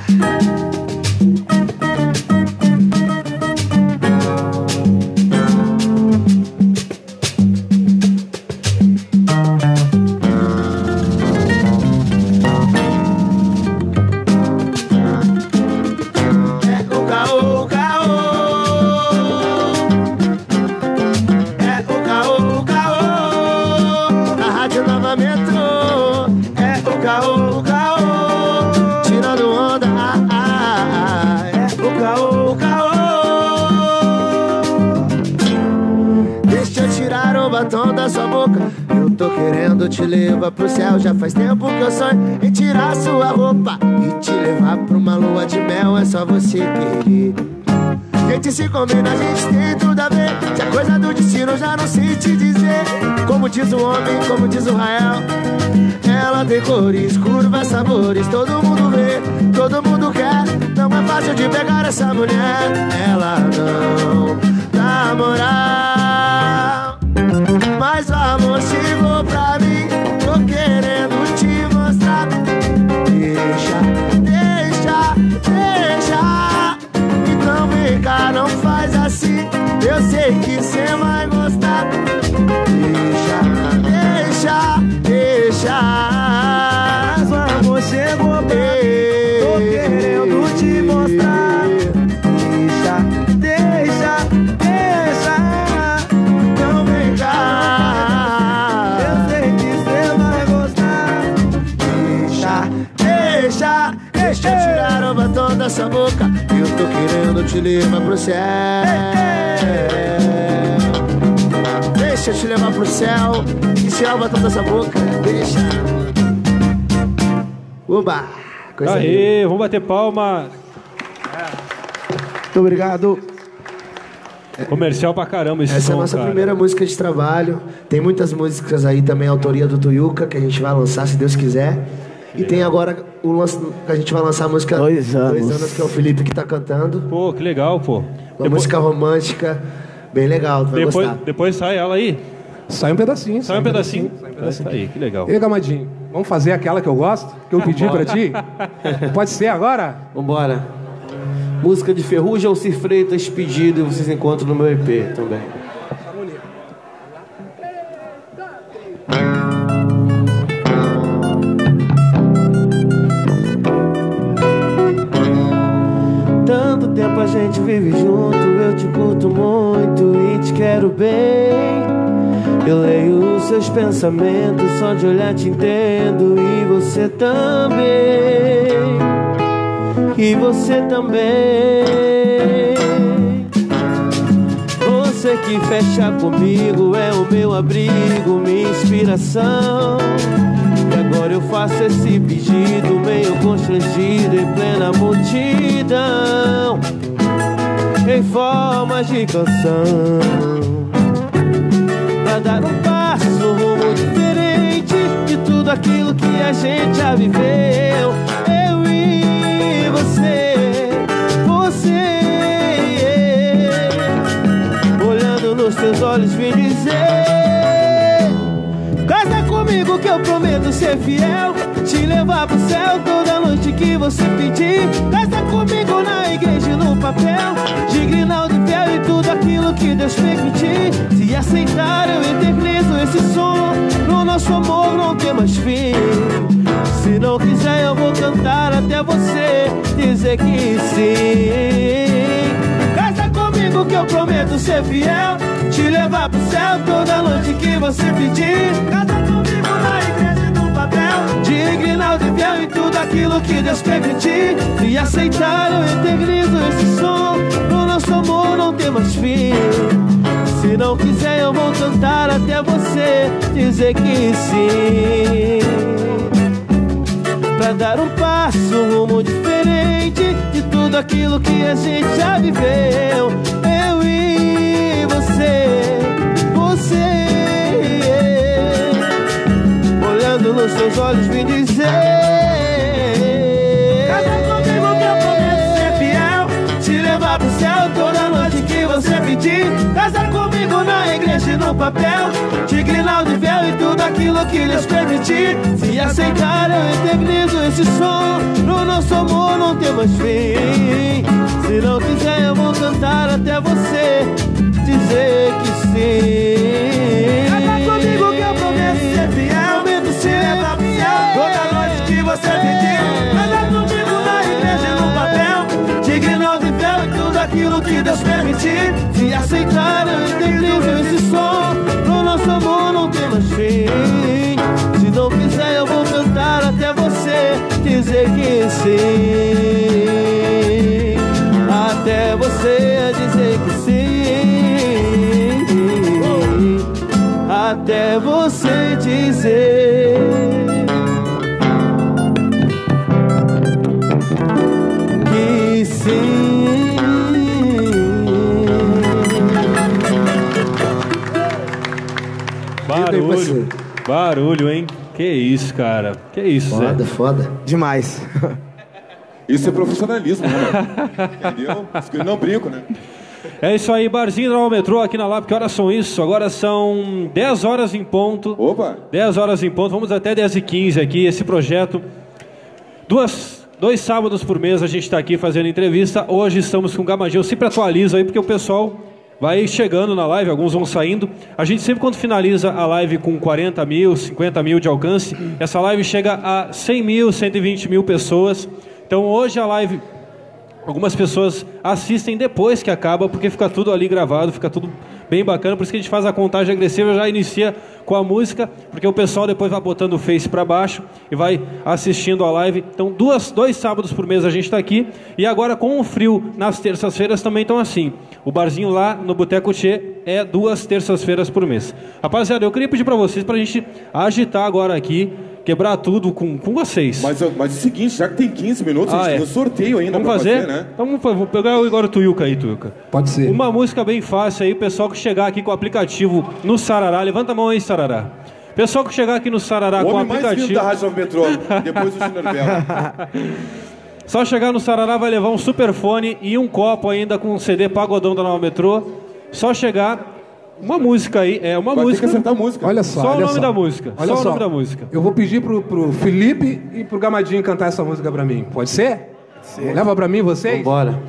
Eu tô querendo te levar pro céu. Já faz tempo que eu sonho em tirar sua roupa e te levar pra uma lua de mel. É só você querer. Gente, se combina, a gente tem tudo a ver. Se a coisa do destino eu já não sei te dizer. Como diz o homem, como diz o Rael, ela tem cores, curvas, sabores. Todo mundo vê, todo mundo quer. Não é fácil de pegar essa mulher. Ela não dá moral, mas o amor chegou pra mim. Tô querendo te mostrar. Deixa, deixa, deixa. Então vem cá, não faz assim. Eu sei que cê vai gostar. Deixa, deixa, deixa. Mas o amor chegou pra mim. Tô querendo te mostrar. Deixa, deixa, deixa. Então vem cá, eu sei que cê vai gostar. Deixa, Deixa, deixa eu tirar o batom da sua boca. Eu tô querendo te levar pro céu. Deixa eu te levar pro céu e tirar o batom da sua boca. Deixa. Oba! Coisa Aê, vamos bater palma. Muito obrigado. Comercial pra caramba esse Essa som, é a nossa cara. primeira música de trabalho. Tem muitas músicas aí também, autoria do Tuiuca, que a gente vai lançar, se Deus quiser. E tem agora o lance que a gente vai lançar a música Dois anos. Dois anos, que é o Felipe que tá cantando. Pô, que legal, pô. Uma Depois, música romântica, bem legal, tu vai depois, gostar. depois sai ela aí. Sai um pedacinho. Sai um pedacinho. Sai um Sai pedacinho. aí, que legal. E aí, Gamadinho, vamos fazer aquela que eu gosto? Que eu pedi pra ti? Pode ser agora? Vambora. Música de Ferrugem, Alcir Freitas, Pedido, e vocês encontram no meu E P também. Tanto tempo a gente vive junto, eu te curto muito e te quero bem. Eu leio os seus pensamentos, só de olhar te entendo. E você também, e você também. Você que fecha comigo é o meu abrigo, minha inspiração. E agora eu faço esse pedido meio constrangido em plena multidão, em forma de canção, pra dar um passo, um rumo diferente de tudo aquilo que a gente já viveu. Eu e você, você, olhando nos teus olhos vim dizer: casa comigo que eu prometo ser fiel, te levar pro céu toda noite que você pedir. Casa comigo na igreja e no papel, de grinaldo e véu e tudo aquilo que Deus permitir. Se aceitar eu eternizo esse som, no nosso amor não tem mais fim. Se não quiser eu vou cantar até você dizer que sim. Casa comigo que eu prometo ser fiel, te levar pro céu toda noite que você pedir. Casa comigo na igreja e no papel, de grinaldo e véu e tudo aquilo que Deus permitir. Se aceitar eu eternizo esse som, no nosso amor não tem mais fim. Se não quiser eu vou cantar até você dizer que sim. Pra dar um passo, um rumo diferente de tudo aquilo que a gente já viveu. Eu e nos seus olhos vim dizer: casa comigo que eu prometo ser fiel, te levar pro céu toda noite que você pedir. Casar comigo na igreja e no papel, te grinar de véu e tudo aquilo que Deus permitir. Se aceitar eu eternizo esse som, no nosso amor não tem mais fim. Se não quiser eu vou cantar até você dizer que sim. casa comigo que eu prometo ser fiel, Prometo te levar pro céu toda noite que você pedir. Casa comigo na igreja e no papel, te grinar de véu e tudo aquilo que Deus permitir. Se aceitar eu eternizo esse som, no nosso amor não tem mais fim. Se não quiser eu vou cantar até você dizer que sim. Até você dizer que sim. Até você dizer que sim. Barulho, barulho, hein? Que isso, cara. Que isso, Zé. Foda, foda. demais. Isso é profissionalismo, né? Entendeu? Isso que eu não brinco, né? É isso aí, barzinho do metrô aqui na Lapa. Que horas são isso? Agora são dez horas em ponto. Opa! dez horas em ponto. Vamos até dez e quinze aqui. Esse projeto. Duas, dois sábados por mês a gente está aqui fazendo entrevista. Hoje estamos com o Gamadinho. Sempre atualiza aí, porque o pessoal vai chegando na live, alguns vão saindo. A gente sempre, quando finaliza a live com quarenta mil, cinquenta mil de alcance, essa live chega a cem mil, cento e vinte mil pessoas. Então hoje a live, algumas pessoas assistem depois que acaba, porque fica tudo ali gravado, fica tudo bem bacana. Por isso que a gente faz a contagem agressiva, já inicia com a música, porque o pessoal depois vai botando o Face para baixo e vai assistindo a live. Então duas, dois sábados por mês a gente está aqui. E agora com o frio nas terças-feiras também estão assim. O barzinho lá no Boteco Tchê é duas terças-feiras por mês. Rapaziada, eu queria pedir para vocês, para a gente agitar agora aqui, quebrar tudo com, com vocês. Mas, mas é o seguinte, já que tem quinze minutos, Ah, a gente é. tem um sorteio ainda Vamos pra fazer? fazer, né? Então vamos, vamos pegar agora o Tuiuca aí, Tuiuca. Pode ser. Uma música bem fácil aí, pessoal que chegar aqui com o aplicativo no Sarará. Levanta a mão aí, Sarará. Pessoal que chegar aqui no Sarará O com o homem mais lindo aplicativo. da Rádio Nova Metrô, depois do Júnior Bela. Só chegar no Sarará vai levar um superfone e um copo ainda com um C D Pagodão da Nova Metrô. Só chegar, uma música aí, é uma Vai ter que música. acertar a música. Olha só, Só o olha nome só. da música. Olha Só o só. nome da música. Eu vou pedir pro, pro Felipe e pro Gamadinho cantar essa música pra mim. Pode ser? Sim. Leva pra mim vocês? Bora.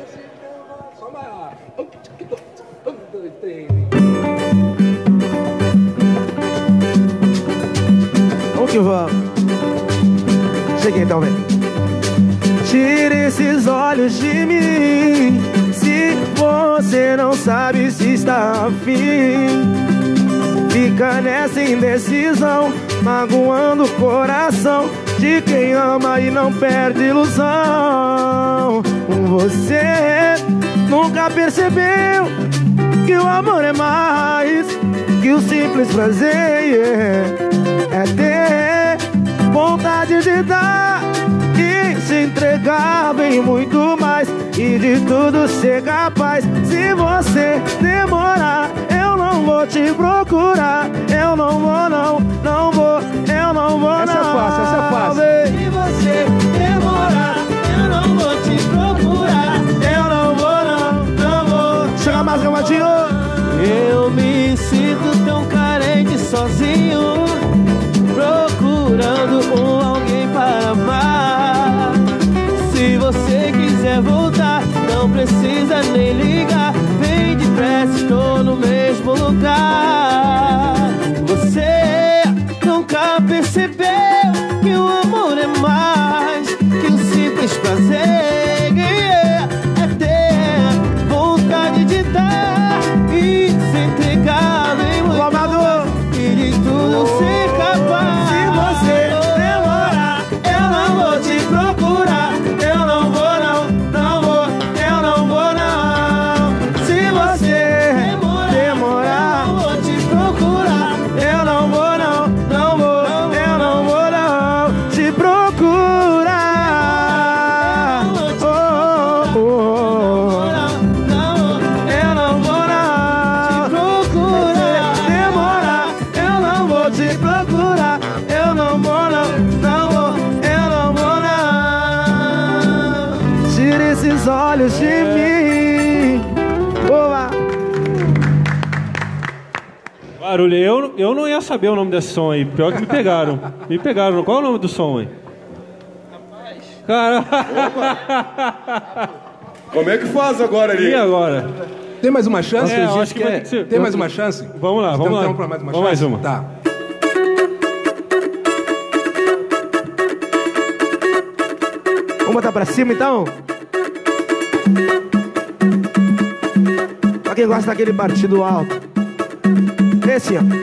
Vamos que vamos. Cheguei então, vem. Tire esses olhos de mim, se você não sabe se está afim. Fica nessa indecisão, magoando o coração de quem ama e não perde ilusão. Você nunca percebeu que o amor é mais que o simples prazer, yeah. É ter vontade de dar e se entregar bem muito mais, e de tudo ser capaz. Se você demorar, eu não vou te procurar. Eu não vou, não, não vou, eu não vou, Essa não. é fácil, essa é fácil. Se você demorar, eu não vou te procurar. Eu não vou, não, não vou. Chega mais, Gamadinho. Eu me sinto tão carente sozinho, procurando um alguém para amar. Se você quiser voltar, não precisa nem ligar. Vem depressa, estou no mesmo lugar. Você nunca percebeu que o amor é mais que um simples prazer, yeah. É ter vontade de dar e se entregar bem muito Lomado. mais, e de tudo ser capaz. Se você demorar, eu não vou te procurar. Eu não vou, não, não vou, eu não vou, não. Se você demorar, eu vou te procurar. eu não vou, não, não vou, eu não vou, não te procurar. esses olhos de mim. Boa. Barulho, eu, eu não ia saber o nome desse som aí. Pior que me pegaram. Me pegaram. Qual é o nome do som aí? Cara. Como é que faz agora ali? E agora? Tem mais uma chance? É, eu acho que vai ter que ser. Tem mais uma chance? Vamos lá, vamos lá. Então, pra mais uma Vamos mais chance? uma. Tá. Vamos botar pra cima então? Pra quem gosta daquele partido alto. Esse, ó.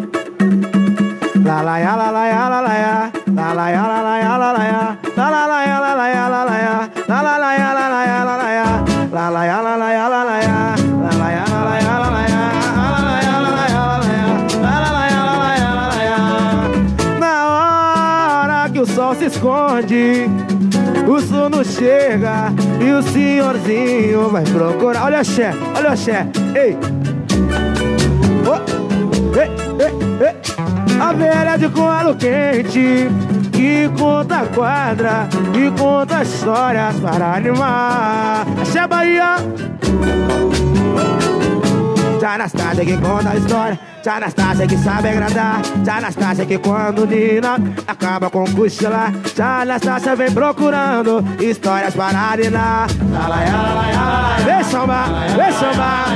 La la ya la la ya la la ya. La la ya la la ya la la ya. La la la ya la la ya la la ya. La la la ya la la ya la la ya. La la ya la la ya la la ya. La la ya la la ya la la ya. La la ya la la ya la la ya. La la la ya la la ya la la ya. Na hora que o sol se esconde, o sono chega e o senhorzinho vai procurar. Olha o axé, olha o axé. Ei! Oh. Ei, ei, ei. A velha de coalo quente que conta quadra e conta histórias para animar. Axé Bahia. Tia Anastácia que conta a história, tia Anastácia que sabe agradar, tia Anastácia que quando Nina acaba com cochilar, tia Anastácia vem procurando histórias para animar. Vem samba, vem samba.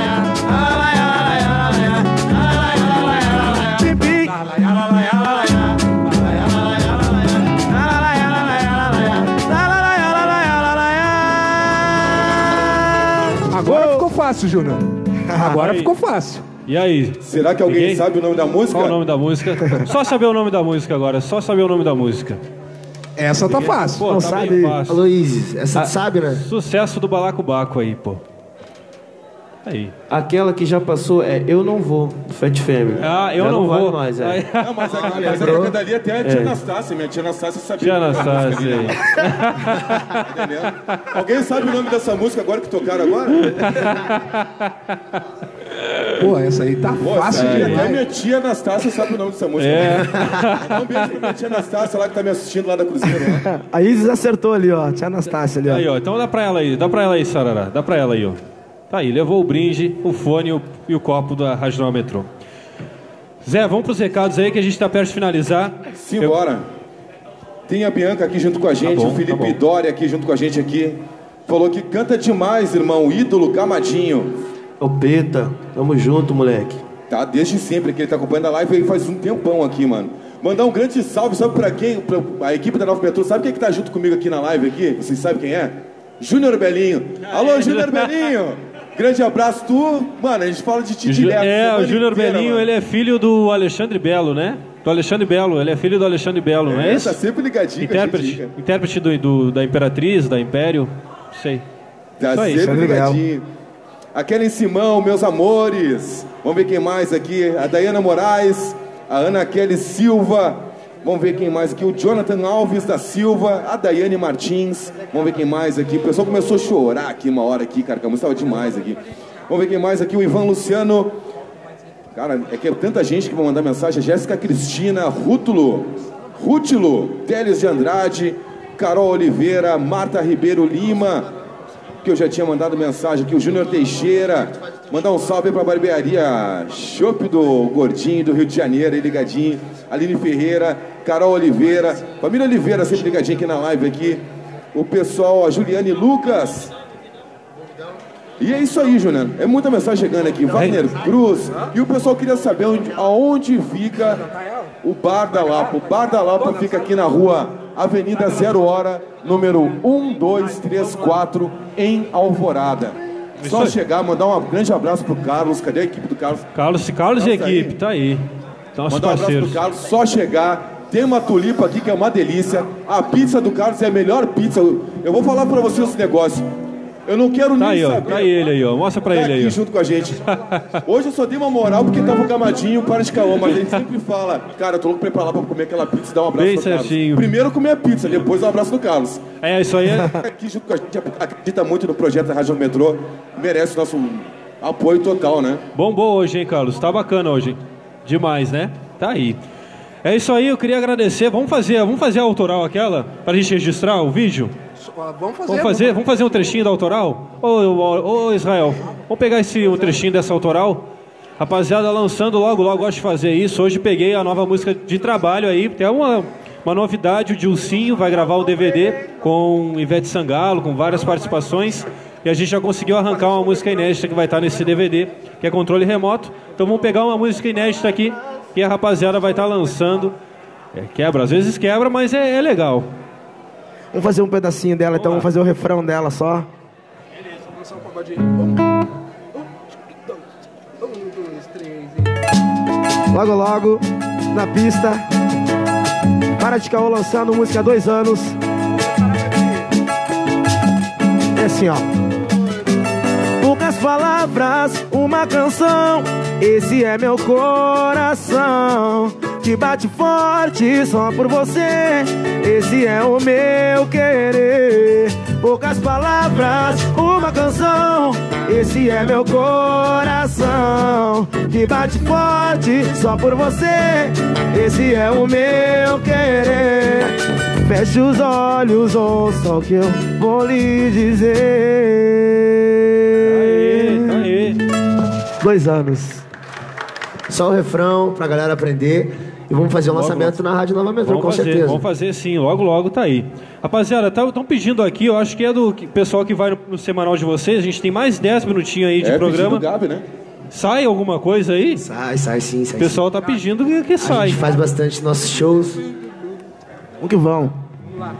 Agora ficou fácil, Júnior. Agora Aí. ficou fácil. E aí? Será que alguém Ninguém? sabe o nome da música? Qual o nome da música? Só saber o nome da música agora, só saber o nome da música. Essa tá fácil. Pô, Não tá sabe? bem fácil. Aloísio, essa Ah. tu sabe, né? Sucesso do Balacobaco aí, pô. Aí. Aquela que já passou é Eu Não Vou, do Fat Family. Ah, eu Já não, vale vou. mais, é. Aí- Não, mas a, mas a cada dali até a tia Anastácia, minha tia Anastácia sabia. Tia o nome da música Anastácia ali, né? aí. Entendeu? Alguém sabe o nome dessa música agora que tocaram agora? Pô, essa aí tá Pô, fácil essa aí, demais. até minha tia Anastácia sabe o nome dessa música. É. Dá um beijo pra minha tia Anastácia lá que tá me assistindo lá da Cruzeiro. Né? A Isis acertou ali, ó. Tia Anastácia ali, ó. Aí, ó. Então dá pra ela aí, dá pra ela aí, Sarará. Dá pra ela aí, ó. Tá aí, levou o brinde, o fone o- e o copo da Rádio Nova Metrô. Zé, vamos pros recados aí que a gente tá perto de finalizar. Simbora. Tem a Bianca aqui junto com a gente, Tá bom, o Felipe tá bom. Dória aqui junto com a gente aqui. Falou que canta demais, irmão. Ídolo Gamadinho. Ô Peta, tamo junto, moleque. Tá, desde sempre que ele tá acompanhando a live, ele faz um tempão aqui, mano. Mandar um grande salve, sabe pra quem? Pra a equipe da Nova Metrô, sabe quem que tá junto comigo aqui na live aqui? Vocês sabem quem é? Júnior Belinho. Alô, Júnior Belinho! Grande abraço, tu. Mano, a gente fala de ti direto. É, semana o Júnior inteira, Belinho, mano. ele é filho do Alexandre Belo, né? Do Alexandre Belo, ele é filho do Alexandre Belo, não é É, isso? tá sempre ligadinho com a gente, Intérprete, cara. intérprete do, do- da Imperatriz, da Império, não sei. Tá Isso aí, sempre Alexandre Belo. ligadinho. A Kellen Simão, meus amores. Vamos ver quem mais aqui. A Dayana Moraes, a Ana Kelly Silva. Vamos ver quem mais aqui. O Jonathan Alves da Silva, a Daiane Martins. Vamos ver quem mais aqui. O pessoal começou a chorar aqui uma hora aqui, cara, que a música estava demais aqui. Vamos ver quem mais aqui. O Ivan Luciano. Cara, é que é tanta gente que vai mandar mensagem. Jéssica Cristina, Rútulo, Rútilo, Teles de Andrade, Carol Oliveira, Marta Ribeiro Lima, que eu já tinha mandado mensagem aqui, o Júnior Teixeira. Mandar um salve aí pra barbearia Chopp do Gordinho, do Rio de Janeiro, aí ligadinho. Aline Ferreira, Carol Oliveira, família Oliveira sempre ligadinha aqui na live aqui. O pessoal, a Juliane Lucas. E é isso aí, Júnior. É muita mensagem chegando aqui. Wagner Cruz. E o pessoal queria saber onde, aonde fica o Bar da Lapa. O Bar da Lapa fica aqui na rua Avenida Zero Hora, número um dois três quatro, em Alvorada. Só chegar, mandar um grande abraço pro Carlos. Cadê a equipe do Carlos? Carlos, Carlos e Nossa, equipe, aí. tá aí. Nossos Mandar um abraço parceiros. pro Carlos, só chegar. Tem uma tulipa aqui que é uma delícia. A pizza do Carlos é a melhor pizza. Eu vou falar pra vocês esse negócio. Eu não quero Tá nem aí, ó. saber. Tá aí ele aí, ó. Mostra pra Tá ele aqui aí, ó. junto com a gente. Hoje eu só dei uma moral porque tava o Gamadinho, para de caô, mas a gente sempre fala, cara, eu tô louco pra ir pra lá pra comer aquela pizza e dar um abraço Bem no Carlos. certinho. Primeiro comer a pizza, depois um abraço no Carlos. É, isso aí é. Aqui junto com a gente, acredita muito no projeto da Rádio Metrô, merece o nosso apoio total, né? Bombou hoje, hein, Carlos? Tá bacana hoje. Demais, né? Tá aí. É isso aí, eu queria agradecer. Vamos fazer, vamos fazer a autoral aquela, pra gente registrar o vídeo? Vamos fazer. Vamos fazer, vamos fazer um trechinho da autoral? Ô, ô, ô Israel, vamos pegar esse um trechinho dessa autoral? Rapaziada, lançando logo, logo, gosto de fazer isso. Hoje peguei a nova música de trabalho aí, tem uma, uma novidade, o Dilcinho vai gravar o D V D com Ivete Sangalo, com várias participações. E a gente já conseguiu arrancar uma música inédita que vai estar nesse D V D, que é controle remoto. Então vamos pegar uma música inédita aqui, que a rapaziada vai estar lançando. É, quebra, às vezes quebra, mas é, é legal. Vamos fazer um pedacinho dela, então vamos fazer o refrão dela só. Beleza, vamos lançar um pagodinho. Um, dois, três e... Logo, logo, na pista. Para de caô lançando música há dois anos. É assim, ó. Poucas palavras, uma canção. Esse é meu coração, que bate forte só por você. Esse é o meu querer. Poucas palavras, uma canção. Esse é meu coração, que bate forte só por você. Esse é o meu querer. Feche os olhos, ouça o que eu vou lhe dizer. Aê, aê. Dois anos. Só o refrão pra galera aprender. E vamos fazer o um lançamento na Rádio Nova Metrô, Vamos com fazer, certeza. Vamos fazer sim, logo logo tá aí. Rapaziada, estão pedindo aqui, eu acho que é do pessoal que vai no, no semanal de vocês. A gente tem mais dez minutinhos aí de é, programa. Do Gabi, né? Sai alguma coisa aí? Sai, sai sim, sai. O pessoal tá pedindo que, que A sai. gente faz bastante nossos shows. Vamos que vão. Vamos lá.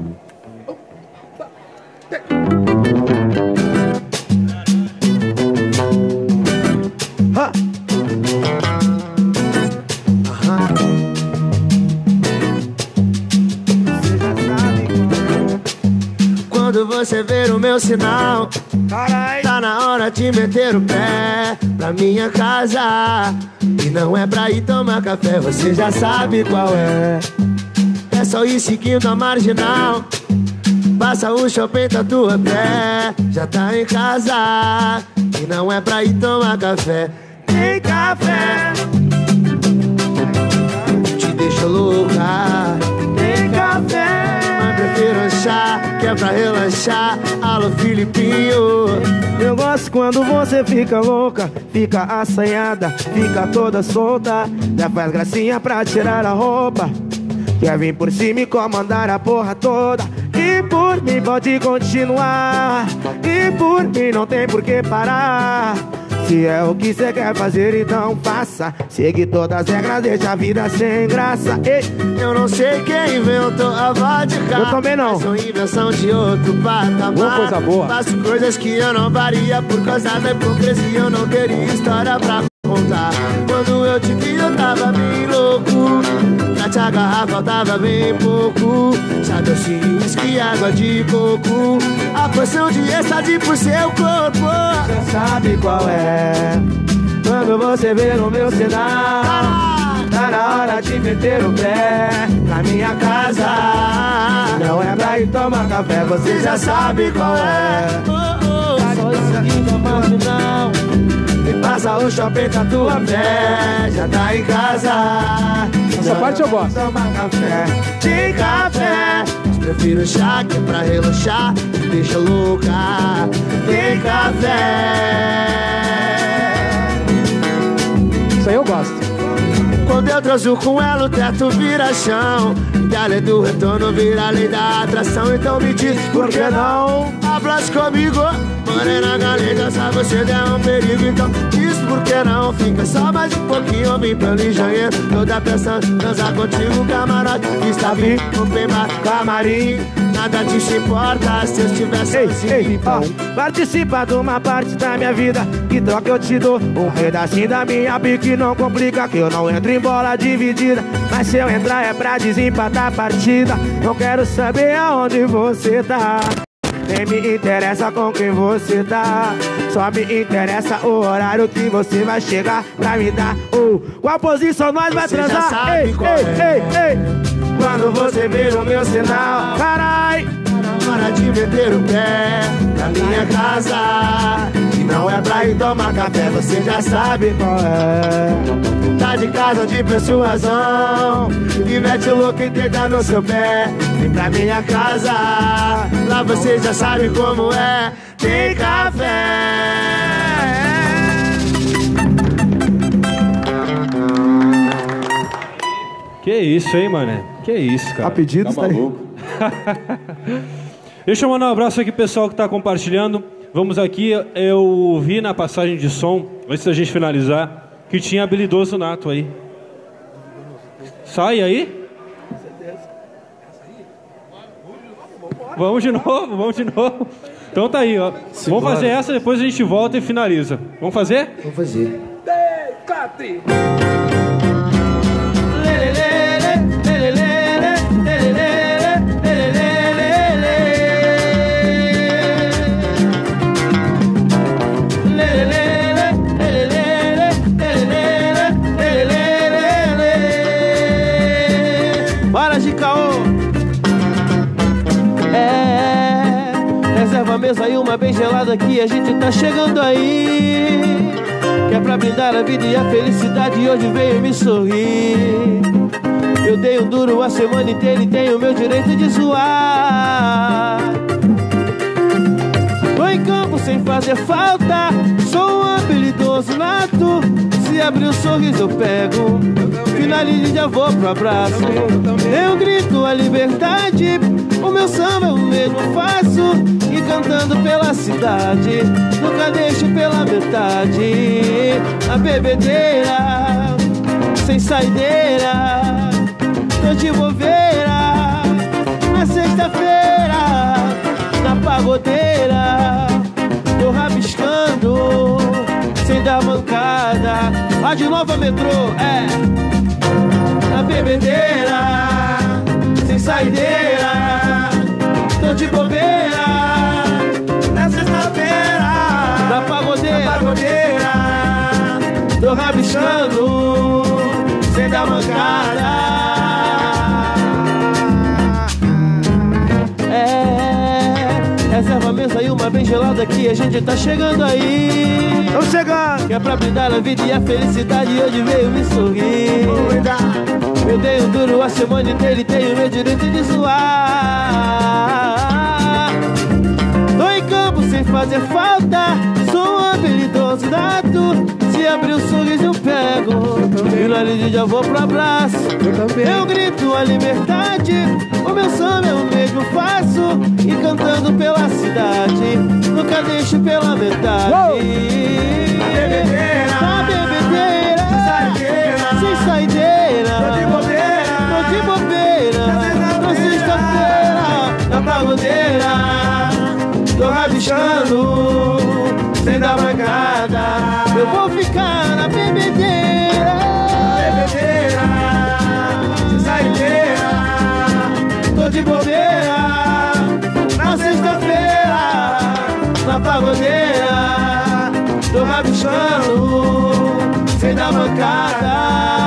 Ha! Quando você ver o meu sinal, Carai. tá na hora de meter o pé pra minha casa. E não é pra ir tomar café, você já sabe qual é. É só ir seguindo a marginal. Passa o shopping da tua pé, já tá em casa. E não é pra ir tomar café. Tem café, te deixa louca. Tem café, mas prefiro chá, que é pra relaxar. Alô, Filipinho. Eu gosto quando você fica louca, fica assanhada, fica toda solta. Já faz gracinha pra tirar a roupa. Quer vir por cima e comandar a porra toda. E por mim pode continuar, e por mim não tem por que parar. Se é o que cê quer fazer, então faça. Segue todas as regras, deixa a vida sem graça. Ei. Eu não sei quem inventou a vodka. Eu também não. Mas sou invenção de outro patamar. Boa coisa boa. Faço coisas que eu não faria por causa da hipocrisia. Eu não teria história pra contar. Quando eu te vi eu tava bem louco. Pra te agarrar faltava bem pouco. Já doce, uísque e água de coco. A porção de êxtase pro seu corpo. Você sabe qual é. Quando você vê no meu sinal, tá na hora de meter o pé na minha casa. Não é pra ir tomar café, você já sabe qual é. Só seguindo a marginal. E passa o shopping da tua pé, já tá em casa. Essa parte eu gosto. Tomar café, de café. Mas prefiro chá, que é pra relaxar. Me deixa louca. Tem café. Isso aí eu gosto. Quando eu transo com ela, o teto vira chão. E a lei do retorno vira a lei da atração. Então me diz por que não hablas comigo, morena galega, se você der um perigo. Então diz por que não fica só mais um pouquinho. Vim pelo engenheiro, toda pressão, dançar contigo, camarote. Está vindo, open bar, camarim. Nada disso importa se eu estiver sozinho. Ei, ei, ó, participa de uma parte da minha vida, que troca eu te dou um pedacinho da minha pique. Não complica que eu não entro em bola dividida, mas se eu entrar é pra desempatar a partida. Não quero saber aonde você tá, nem me interessa com quem você tá. Só me interessa o horário que você vai chegar pra me dar. Oh, qual posição nós vai Você já transar? sabe Ei, qual ei, é. ei, ei. Quando você vê o meu sinal, carai. Hora de meter o pé na minha casa. E Não é pra ir tomar café, você já sabe qual é. Tá de casa de persuasão e mete o louco e deita no seu pé. Vem pra minha casa, lá você já sabe como é. Tem café. Que isso, hein, mané? Que isso, cara. A pedido, Tá maluco? Deixa eu mandar um abraço aqui pro pessoal que tá compartilhando. Vamos aqui, eu vi na passagem de som, antes da gente finalizar, que tinha habilidoso nato aí. Sai aí? Vamos de novo, vamos de novo. Então tá aí, ó. Simbora. Vamos fazer essa, depois a gente volta e finaliza. Vamos fazer? Vamos fazer. Para de caô. É, reserva a mesa aí, uma bem gelada que a gente tá chegando aí. Que é pra brindar a vida e a felicidade, e hoje veio me sorrir. Eu dei um duro a semana inteira e tenho meu direito de zoar. Tô em campo sem fazer falta, sou um habilidoso nato. Se abrir o sorriso eu pego, finalizo e já vou pro abraço. Eu grito a liberdade, o meu samba eu mesmo faço. E cantando pela cidade, nunca deixo pela metade. A bebedeira, sem saideira, tô de bobeira. Na sexta-feira, na pagodeira, tô rabiscando, sem dar mancada. Lá de Nova Metrô, é. Na bebedeira, sem saideira, tô de bobeira. Na sexta-feira, na pagodeira, na pagodeira, tô rabiscando, sem dar mancada. É, reserva a mesa aí, uma bem gelada que a gente tá chegando aí. Estamos chegando. Que é pra brindar a vida e a felicidade, e hoje veio me sorrir. Eu dei um duro a semana inteira e tenho meu direito de zoar. Tô em campo sem fazer falta, sou um habilidoso nato. Se abrir o sorriso eu pego, e na linha já vou pro abraço. Eu também. Eu grito a liberdade, o meu samba eu mesmo faço. E cantando pela cidade, nunca deixo pela metade. Uou! Na bebedeira, sem saideira, Tô de bobeira. tô de bobeira. Na sexta-feira, na pagodeira, tô rabiscando, sem dar mancada. Eu vou ficar na bebedeira, bebedeira, sem saideira, tô de bobeira. Na sexta-feira, na pagodeira, tô rabiscando, sem dar mancada.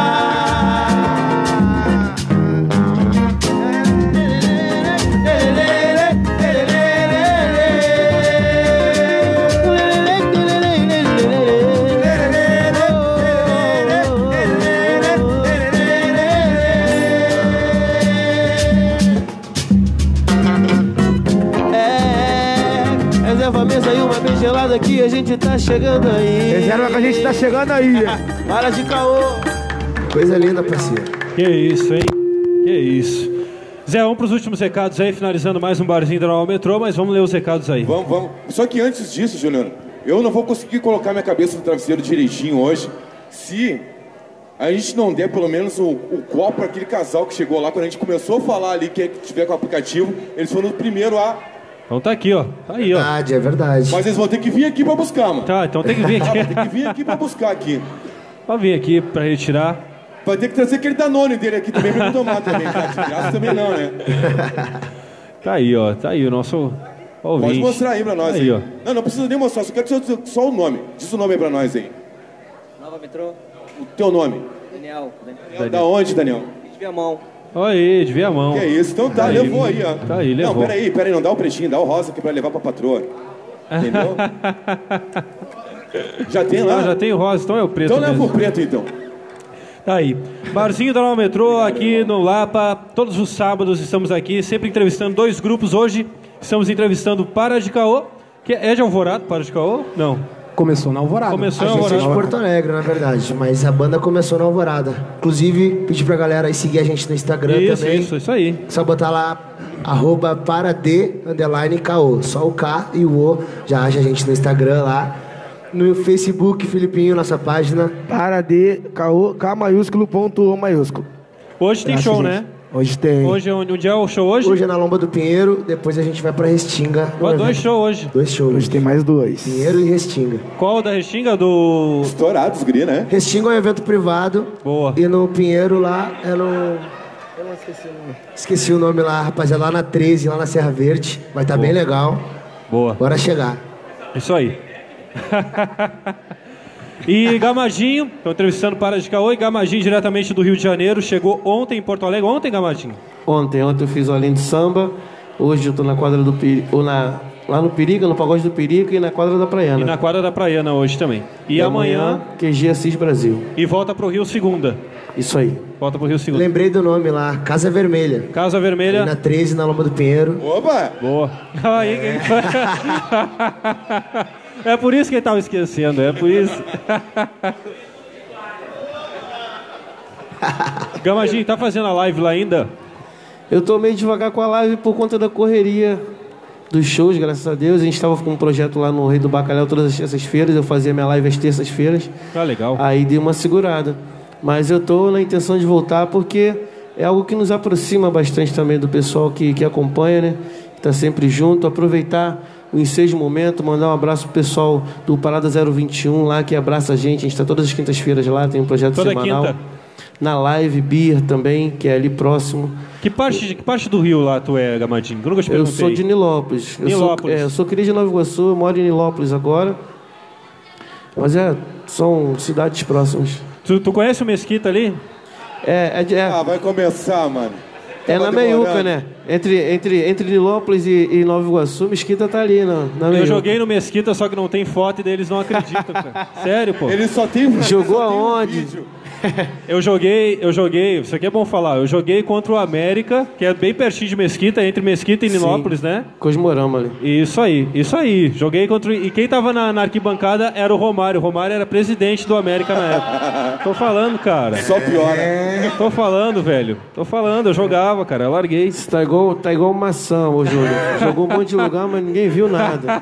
Reserva a mesa aí, uma bem gelada que a gente tá chegando aí. Reserva que a gente tá chegando aí. Para de caô. Coisa linda, parceiro. Que isso, hein? Que isso. Zé, vamos pros últimos recados aí, finalizando mais um barzinho da Nova Metrô, mas vamos ler os recados aí. Vamos, vamos. Só que antes disso, Juliano, eu não vou conseguir colocar minha cabeça no travesseiro direitinho hoje se a gente não der pelo menos o, o copo para aquele casal que chegou lá quando a gente começou a falar ali que tiver com o aplicativo. Eles foram o primeiro a... Então tá aqui, ó. Tá aí, ó. Verdade, é verdade. Mas eles vão ter que vir aqui para buscar, mano. Tá, então tem que vir Ah, aqui. vão ter que vir aqui para buscar aqui. Pode vir aqui pra retirar. Vai ter que trazer aquele Danone dele aqui também pra ele tomar também, tá? De graça também não, né? Tá aí, ó. Tá aí o nosso ouvinte. Pode mostrar aí pra nós. Aí, Aí, ó. Não, não precisa nem mostrar, só quero só, só o nome. Diz o nome aí pra nós aí. Nova Metrô, O teu nome. Daniel, É da onde, Daniel? de mão. Olha aí, desvia a mão. Que é isso? Então tá, Tá aí. levou aí, ó. Tá aí, levou. Não, peraí, peraí, não dá o pretinho, dá o rosa aqui pra levar pra patroa. Entendeu? Já tem lá? Não, já tem o rosa, então é o preto Então leva mesmo. o preto, então. Tá aí. Barzinho da Nova Metrô, aqui no Lapa. Todos os sábados estamos aqui, sempre entrevistando dois grupos. Hoje estamos entrevistando Para de Caô, que é de Alvorada, Para de Caô? Não. Começou na Alvorada. Começou A em gente é de Alvorada. Porto Alegre, na verdade, mas a banda começou na Alvorada. Inclusive, pedi pra galera aí seguir a gente no Instagram Isso, também. isso, isso aí. Só botar lá, arroba para de, underline, caô. Só o K e o O, já acha a gente no Instagram lá. No Facebook, Filipinho, nossa página. Para de K, K maiúsculo, ponto O maiúsculo. Hoje tem Acha, show, gente? né? Hoje tem. Hoje, onde, onde é o show hoje? Hoje é na Lomba do Pinheiro, depois a gente vai pra Restinga. no Ó, dois evento. shows hoje. Dois shows. Hoje tem mais dois. Pinheiro e Restinga. Qual da Restinga? Do... Estourados, guri, né? Restinga é um evento privado. Boa. E no Pinheiro lá é no... Eu não esqueci o nome. Esqueci o nome lá, rapaziada. Lá na treze, lá na Serra Verde. Vai estar bem legal. Boa. Bora chegar. Isso aí. E Gamadinho, estou entrevistando Para de Caô, e Gamadinho diretamente do Rio de Janeiro, chegou ontem em Porto Alegre. Ontem, Gamadinho? Ontem, ontem eu fiz o Além de Samba. Hoje eu tô na quadra do Piri... ou na... lá no Perica, no Pagode do Perica e na quadra da Praiana. E na quadra da Praiana hoje também. E, E amanhã, Q G Assis Brasil. e volta pro Rio segunda. Isso aí. Volta pro Rio segunda. Lembrei do nome lá, Casa Vermelha. Casa Ali Vermelha. na treze, na Lomba do Pinheiro. Opa! Boa. Aí, é por isso que ele tava esquecendo, é por isso. Gamadinho, tá fazendo a live lá ainda? Eu tô meio devagar com a live por conta da correria dos shows, graças a Deus. A gente estava com um projeto lá no Rei do Bacalhau todas as terças-feiras. Eu fazia minha live às terças-feiras. Ah, legal. Aí dei uma segurada. Mas eu tô na intenção de voltar porque é algo que nos aproxima bastante também do pessoal que, que acompanha, né? Tá sempre junto. Aproveitar o ensejo momento, mandar um abraço pro pessoal do Parada zero vinte e um lá, que abraça a gente. A gente tá todas as quintas-feiras lá, tem um projeto Toda semanal. quinta. Na live Beer também, que é ali próximo. Que parte, de- que parte do Rio lá tu é, Gamadinho? Eu nunca te Eu perguntei. sou de Nilópolis. Eu Nilópolis. sou, é, eu sou cria de Nova Iguaçu, eu moro em Nilópolis agora. Mas é, são cidades próximas. Tu, tu conhece o Mesquita ali? É, é, de- é, Ah, vai começar, mano. é Tava na meiuca, demorando. né? Entre, entre, entre Nilópolis e, e Nova Iguaçu, Mesquita tá ali na, na Eu meiuca. joguei no Mesquita, só que não tem foto e daí eles não acreditam, cara. Sério, pô. Ele só tem. Jogou só tem um aonde? vídeo. Eu joguei, eu joguei, isso aqui é bom falar, eu joguei contra o América, que é bem pertinho de Mesquita, entre Mesquita e Nilópolis, né? Cosmorama ali. Isso aí, isso aí. Joguei contra. o- E quem tava na, na arquibancada era o Romário. O Romário era presidente do América na época. Tô falando, cara. Só piora. Tô falando, velho. Tô falando, eu jogava, cara. Eu larguei. Você tá igual, tá igual maçã, ô Júlio. Jogou um monte de lugar, mas ninguém viu nada.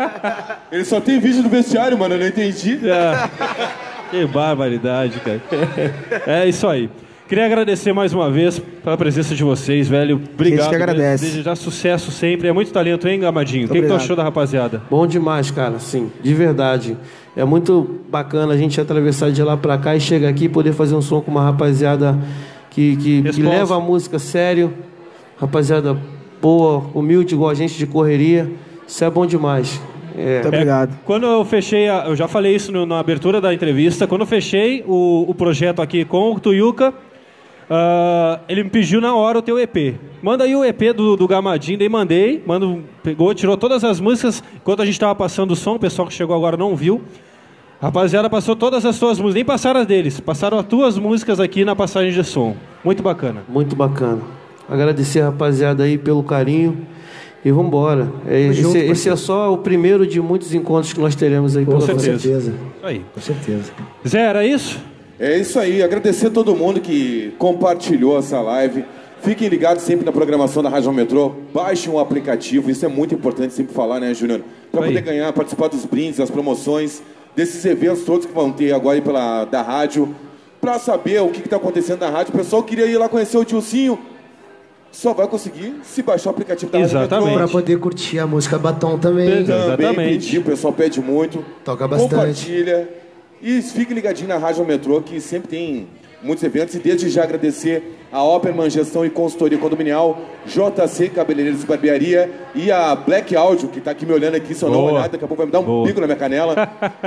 Ele só tem vídeo do vestiário, mano. Eu não entendi. É. Que barbaridade, cara. É isso aí. Queria agradecer mais uma vez pela presença de vocês, velho. Obrigado. que agradece. Desejar sucesso sempre. É muito talento, hein, Gamadinho? O que, que tu obrigado. achou da rapaziada? Bom demais, cara, sim, de verdade. É muito bacana a gente atravessar de lá pra cá e chegar aqui e poder fazer um som com uma rapaziada que, que, que Responsa. leva a música a sério. Rapaziada boa, humilde, igual a gente, de correria. Isso é bom demais. É, Muito obrigado. Quando eu fechei, a- eu já falei isso no- na abertura da entrevista, quando eu fechei o, o projeto aqui com o Tuiuca, ah, ele me pediu na hora o teu E P. Manda aí o E P do, do Gamadinho, daí mandei, mando, pegou, tirou todas as músicas, enquanto a gente estava passando o som, o pessoal que chegou agora não viu. Rapaziada, passou todas as tuas músicas, nem passaram as deles, passaram as tuas músicas aqui na passagem de som. Muito bacana. muito bacana. Agradecer a rapaziada aí pelo carinho. E vambora. É, esse, junto, esse é só o primeiro de muitos encontros que nós teremos aí Pô, pela com certeza. certeza. Isso aí. Com certeza. Zé, era isso? É isso aí. Agradecer a todo mundo que compartilhou essa live. Fiquem ligados sempre na programação da Rádio Metrô. Baixem o aplicativo. Isso é muito importante sempre falar, né, Júnior? Para Aí. poder ganhar, participar dos brindes, das promoções, desses eventos todos que vão ter agora aí pela, da rádio. Para saber o que está acontecendo na rádio. O pessoal queria ir lá conhecer o Tilcinho. Só vai conseguir se baixar o aplicativo da Exatamente. Rádio Pra Metrô. poder curtir a música Batom também. Exato. Também Exatamente. pedir, o pessoal pede muito. Toca bastante. Compartilha. E fique ligadinho na Rádio Metrô, que sempre tem muitos eventos. E desde já agradecer a Opperman Gestão e Consultoria Condominial, J C Cabeleireiros e Barbearia e a Black Audio, que tá aqui me olhando aqui, se eu não Boa. olhar, daqui a pouco vai me dar um Boa. pico na minha canela.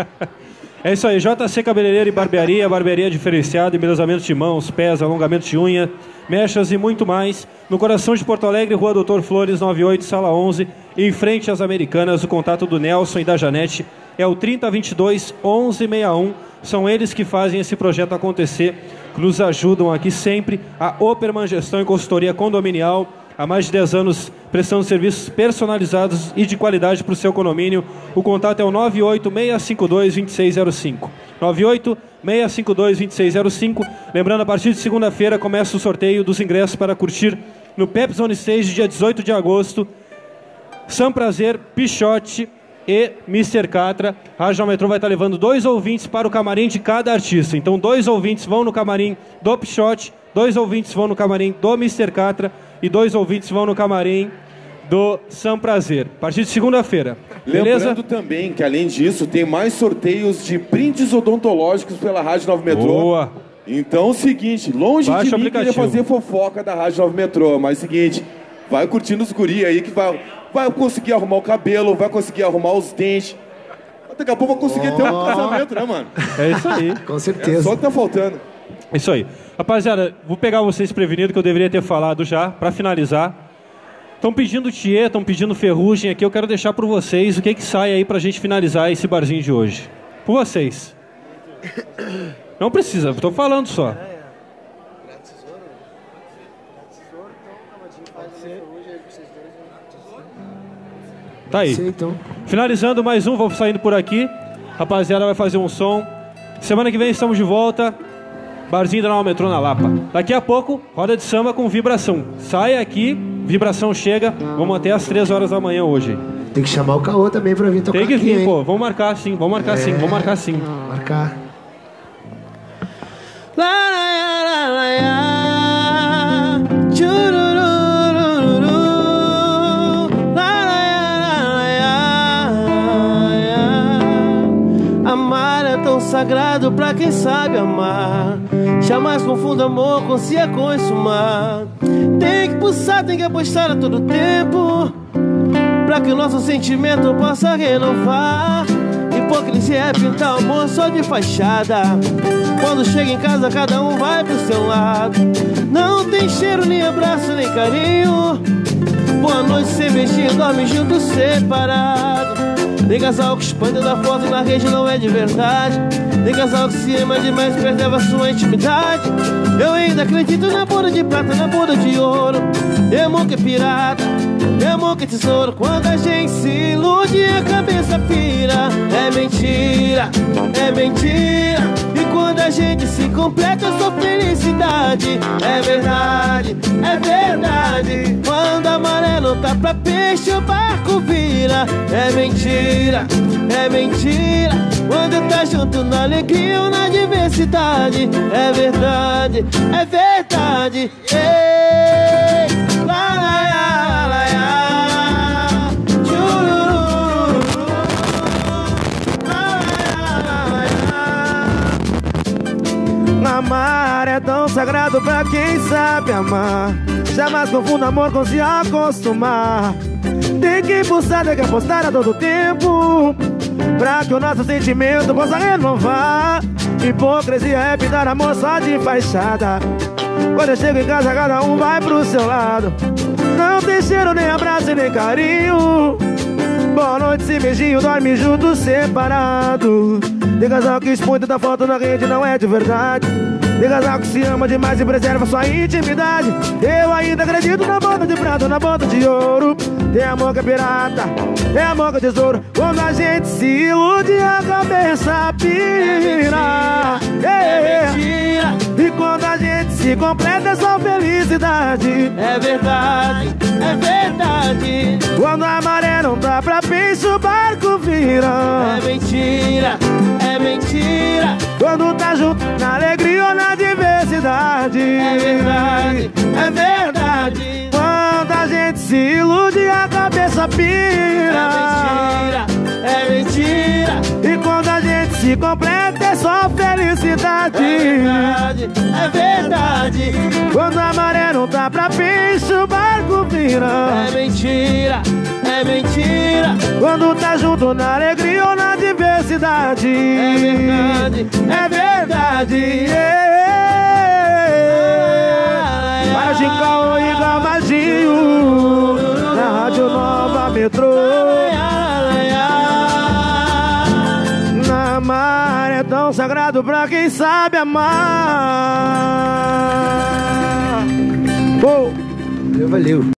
É isso aí, J C Cabeleireiro e Barbearia, barbearia diferenciada, embelezamento de mãos, pés, alongamento de unha, mechas e muito mais. No coração de Porto Alegre, Rua Doutor Flores, noventa e oito, Sala onze. em frente às Americanas. O contato do Nelson e da Janete é o trinta, vinte e dois, onze sessenta e um. São eles que fazem esse projeto acontecer, que nos ajudam aqui sempre. A Operman Gestão e Consultoria Condominial, há mais de dez anos prestando serviços personalizados e de qualidade para o seu condomínio. O contato é o nove oito seis cinco dois, dois seis zero cinco. nove oito seis cinco dois, dois seis zero cinco. Lembrando, a partir de segunda-feira começa o sorteio dos ingressos para curtir no Pep Zone Stage, dia dezoito de agosto. Sam Prazer, Pichote e mister Catra. A Rádio Metrô vai estar levando dois ouvintes para o camarim de cada artista. Então, dois ouvintes vão no camarim do Pichote, dois ouvintes vão no camarim do mister Catra e dois ouvintes vão no camarim do Sam Prazer. A partir de segunda-feira. Beleza? Lembrando também que, além disso, tem mais sorteios de brindes odontológicos pela Rádio Nova Metrô. Boa! Então, é o seguinte, longe Baixa de mim aplicativo. querer fazer fofoca da Rádio Nova Metrô, mas é o seguinte, vai curtindo os guri aí que vai, vai conseguir arrumar o cabelo, vai conseguir arrumar os dentes. Daqui a pouco vai conseguir ter um casamento, né, mano? É isso aí. Com É certeza. só o que tá faltando. É isso aí. Rapaziada, vou pegar vocês prevenidos, que eu deveria ter falado já, para finalizar. Estão pedindo Thier, estão pedindo Ferrugem aqui. Eu quero deixar para vocês o que que sai aí pra gente finalizar esse barzinho de hoje. Por vocês. Não precisa, estou falando só. Tá aí. Sim, então. Finalizando mais um, vou saindo por aqui. Rapaziada, vai fazer um som. Semana que vem estamos de volta. Barzinho da Nova Metrô na Lapa. Daqui a pouco, roda de samba com vibração. Sai aqui, vibração chega. Vamos até às três horas da manhã hoje. Tem que chamar o Caô também pra vir tocar Tem que aqui, vir, hein? pô. Vamos marcar sim, vamos marcar É. sim, vamos marcar sim. Marcar. La, la, la, la, la, tchururururu. La, la, la, la, la. Amar é tão sagrado pra quem sabe amar. Jamais confunda amor com se é consumar. Tem que pulsar, tem que apostar a todo tempo, pra que o nosso sentimento possa renovar. Hipocrisia é pintar o amor só de fachada. Quando chega em casa cada um vai pro seu lado. Não tem cheiro, nem abraço, nem carinho. Boa noite, sem beijinho, dorme junto, separado. Tem casal que espanta da foto na rede, não é de verdade. Tem casal que se ama demais, preserva sua intimidade. Eu ainda acredito na boda de prata, na boda de ouro. Tem amor que é pirata, tem amor que é tesouro. Quando a gente se ilude, a cabeça pira. É mentira, é mentira. E quando a gente se completa, eu sou felicidade. É verdade, é verdade. Quando a maré não tá pra peixe, o barco vira. É mentira, é mentira. Quando tá junto na alegria ou na diversidade. É verdade, é verdade. Ei, lá, lá, lá, lá, lá. Tchurururu. Lá, lá, lá, lá. Amar é tão sagrado pra quem sabe amar. Jamais confunda amor com se acostumar. Tem que impulsar, tem que apostar a todo tempo, pra que o nosso sentimento possa renovar. Hipocrisia é pintar amor só de fachada. Quando eu chego em casa cada um vai pro seu lado. Não tem cheiro, nem abraço e nem carinho. Boa noite, sem beijinho, dorme junto, separado. Tem casal que expõe da foto na rede, não é de verdade. Tem casal que se ama demais e preserva sua intimidade. Eu ainda acredito na boda de prata, na boda de ouro. Tem amor que é pirata, tem amor que é tesouro. Quando a gente se ilude, a cabeça pira. É mentira. E quando a gente se completa, é só felicidade. É verdade, é verdade. Quando a maré não tá pra peixe, o barco vira. É mentira, é mentira. Quando tá junto na alegria ou na diversidade. É verdade, é verdade. Quando a gente se ilude, a cabeça pira. É mentira, é mentira. E quando a gente se completa, é só felicidade. É verdade, é verdade. Quando a maré não tá pra peixe, o barco vira. É mentira, é mentira. Quando tá junto na alegria ou na diversidade. É verdade, é verdade. Para Gincão e Gamadinho, na Rádio Nova Metrô. metrô. Amar é tão sagrado pra quem sabe amar. Oh. Valeu, valeu.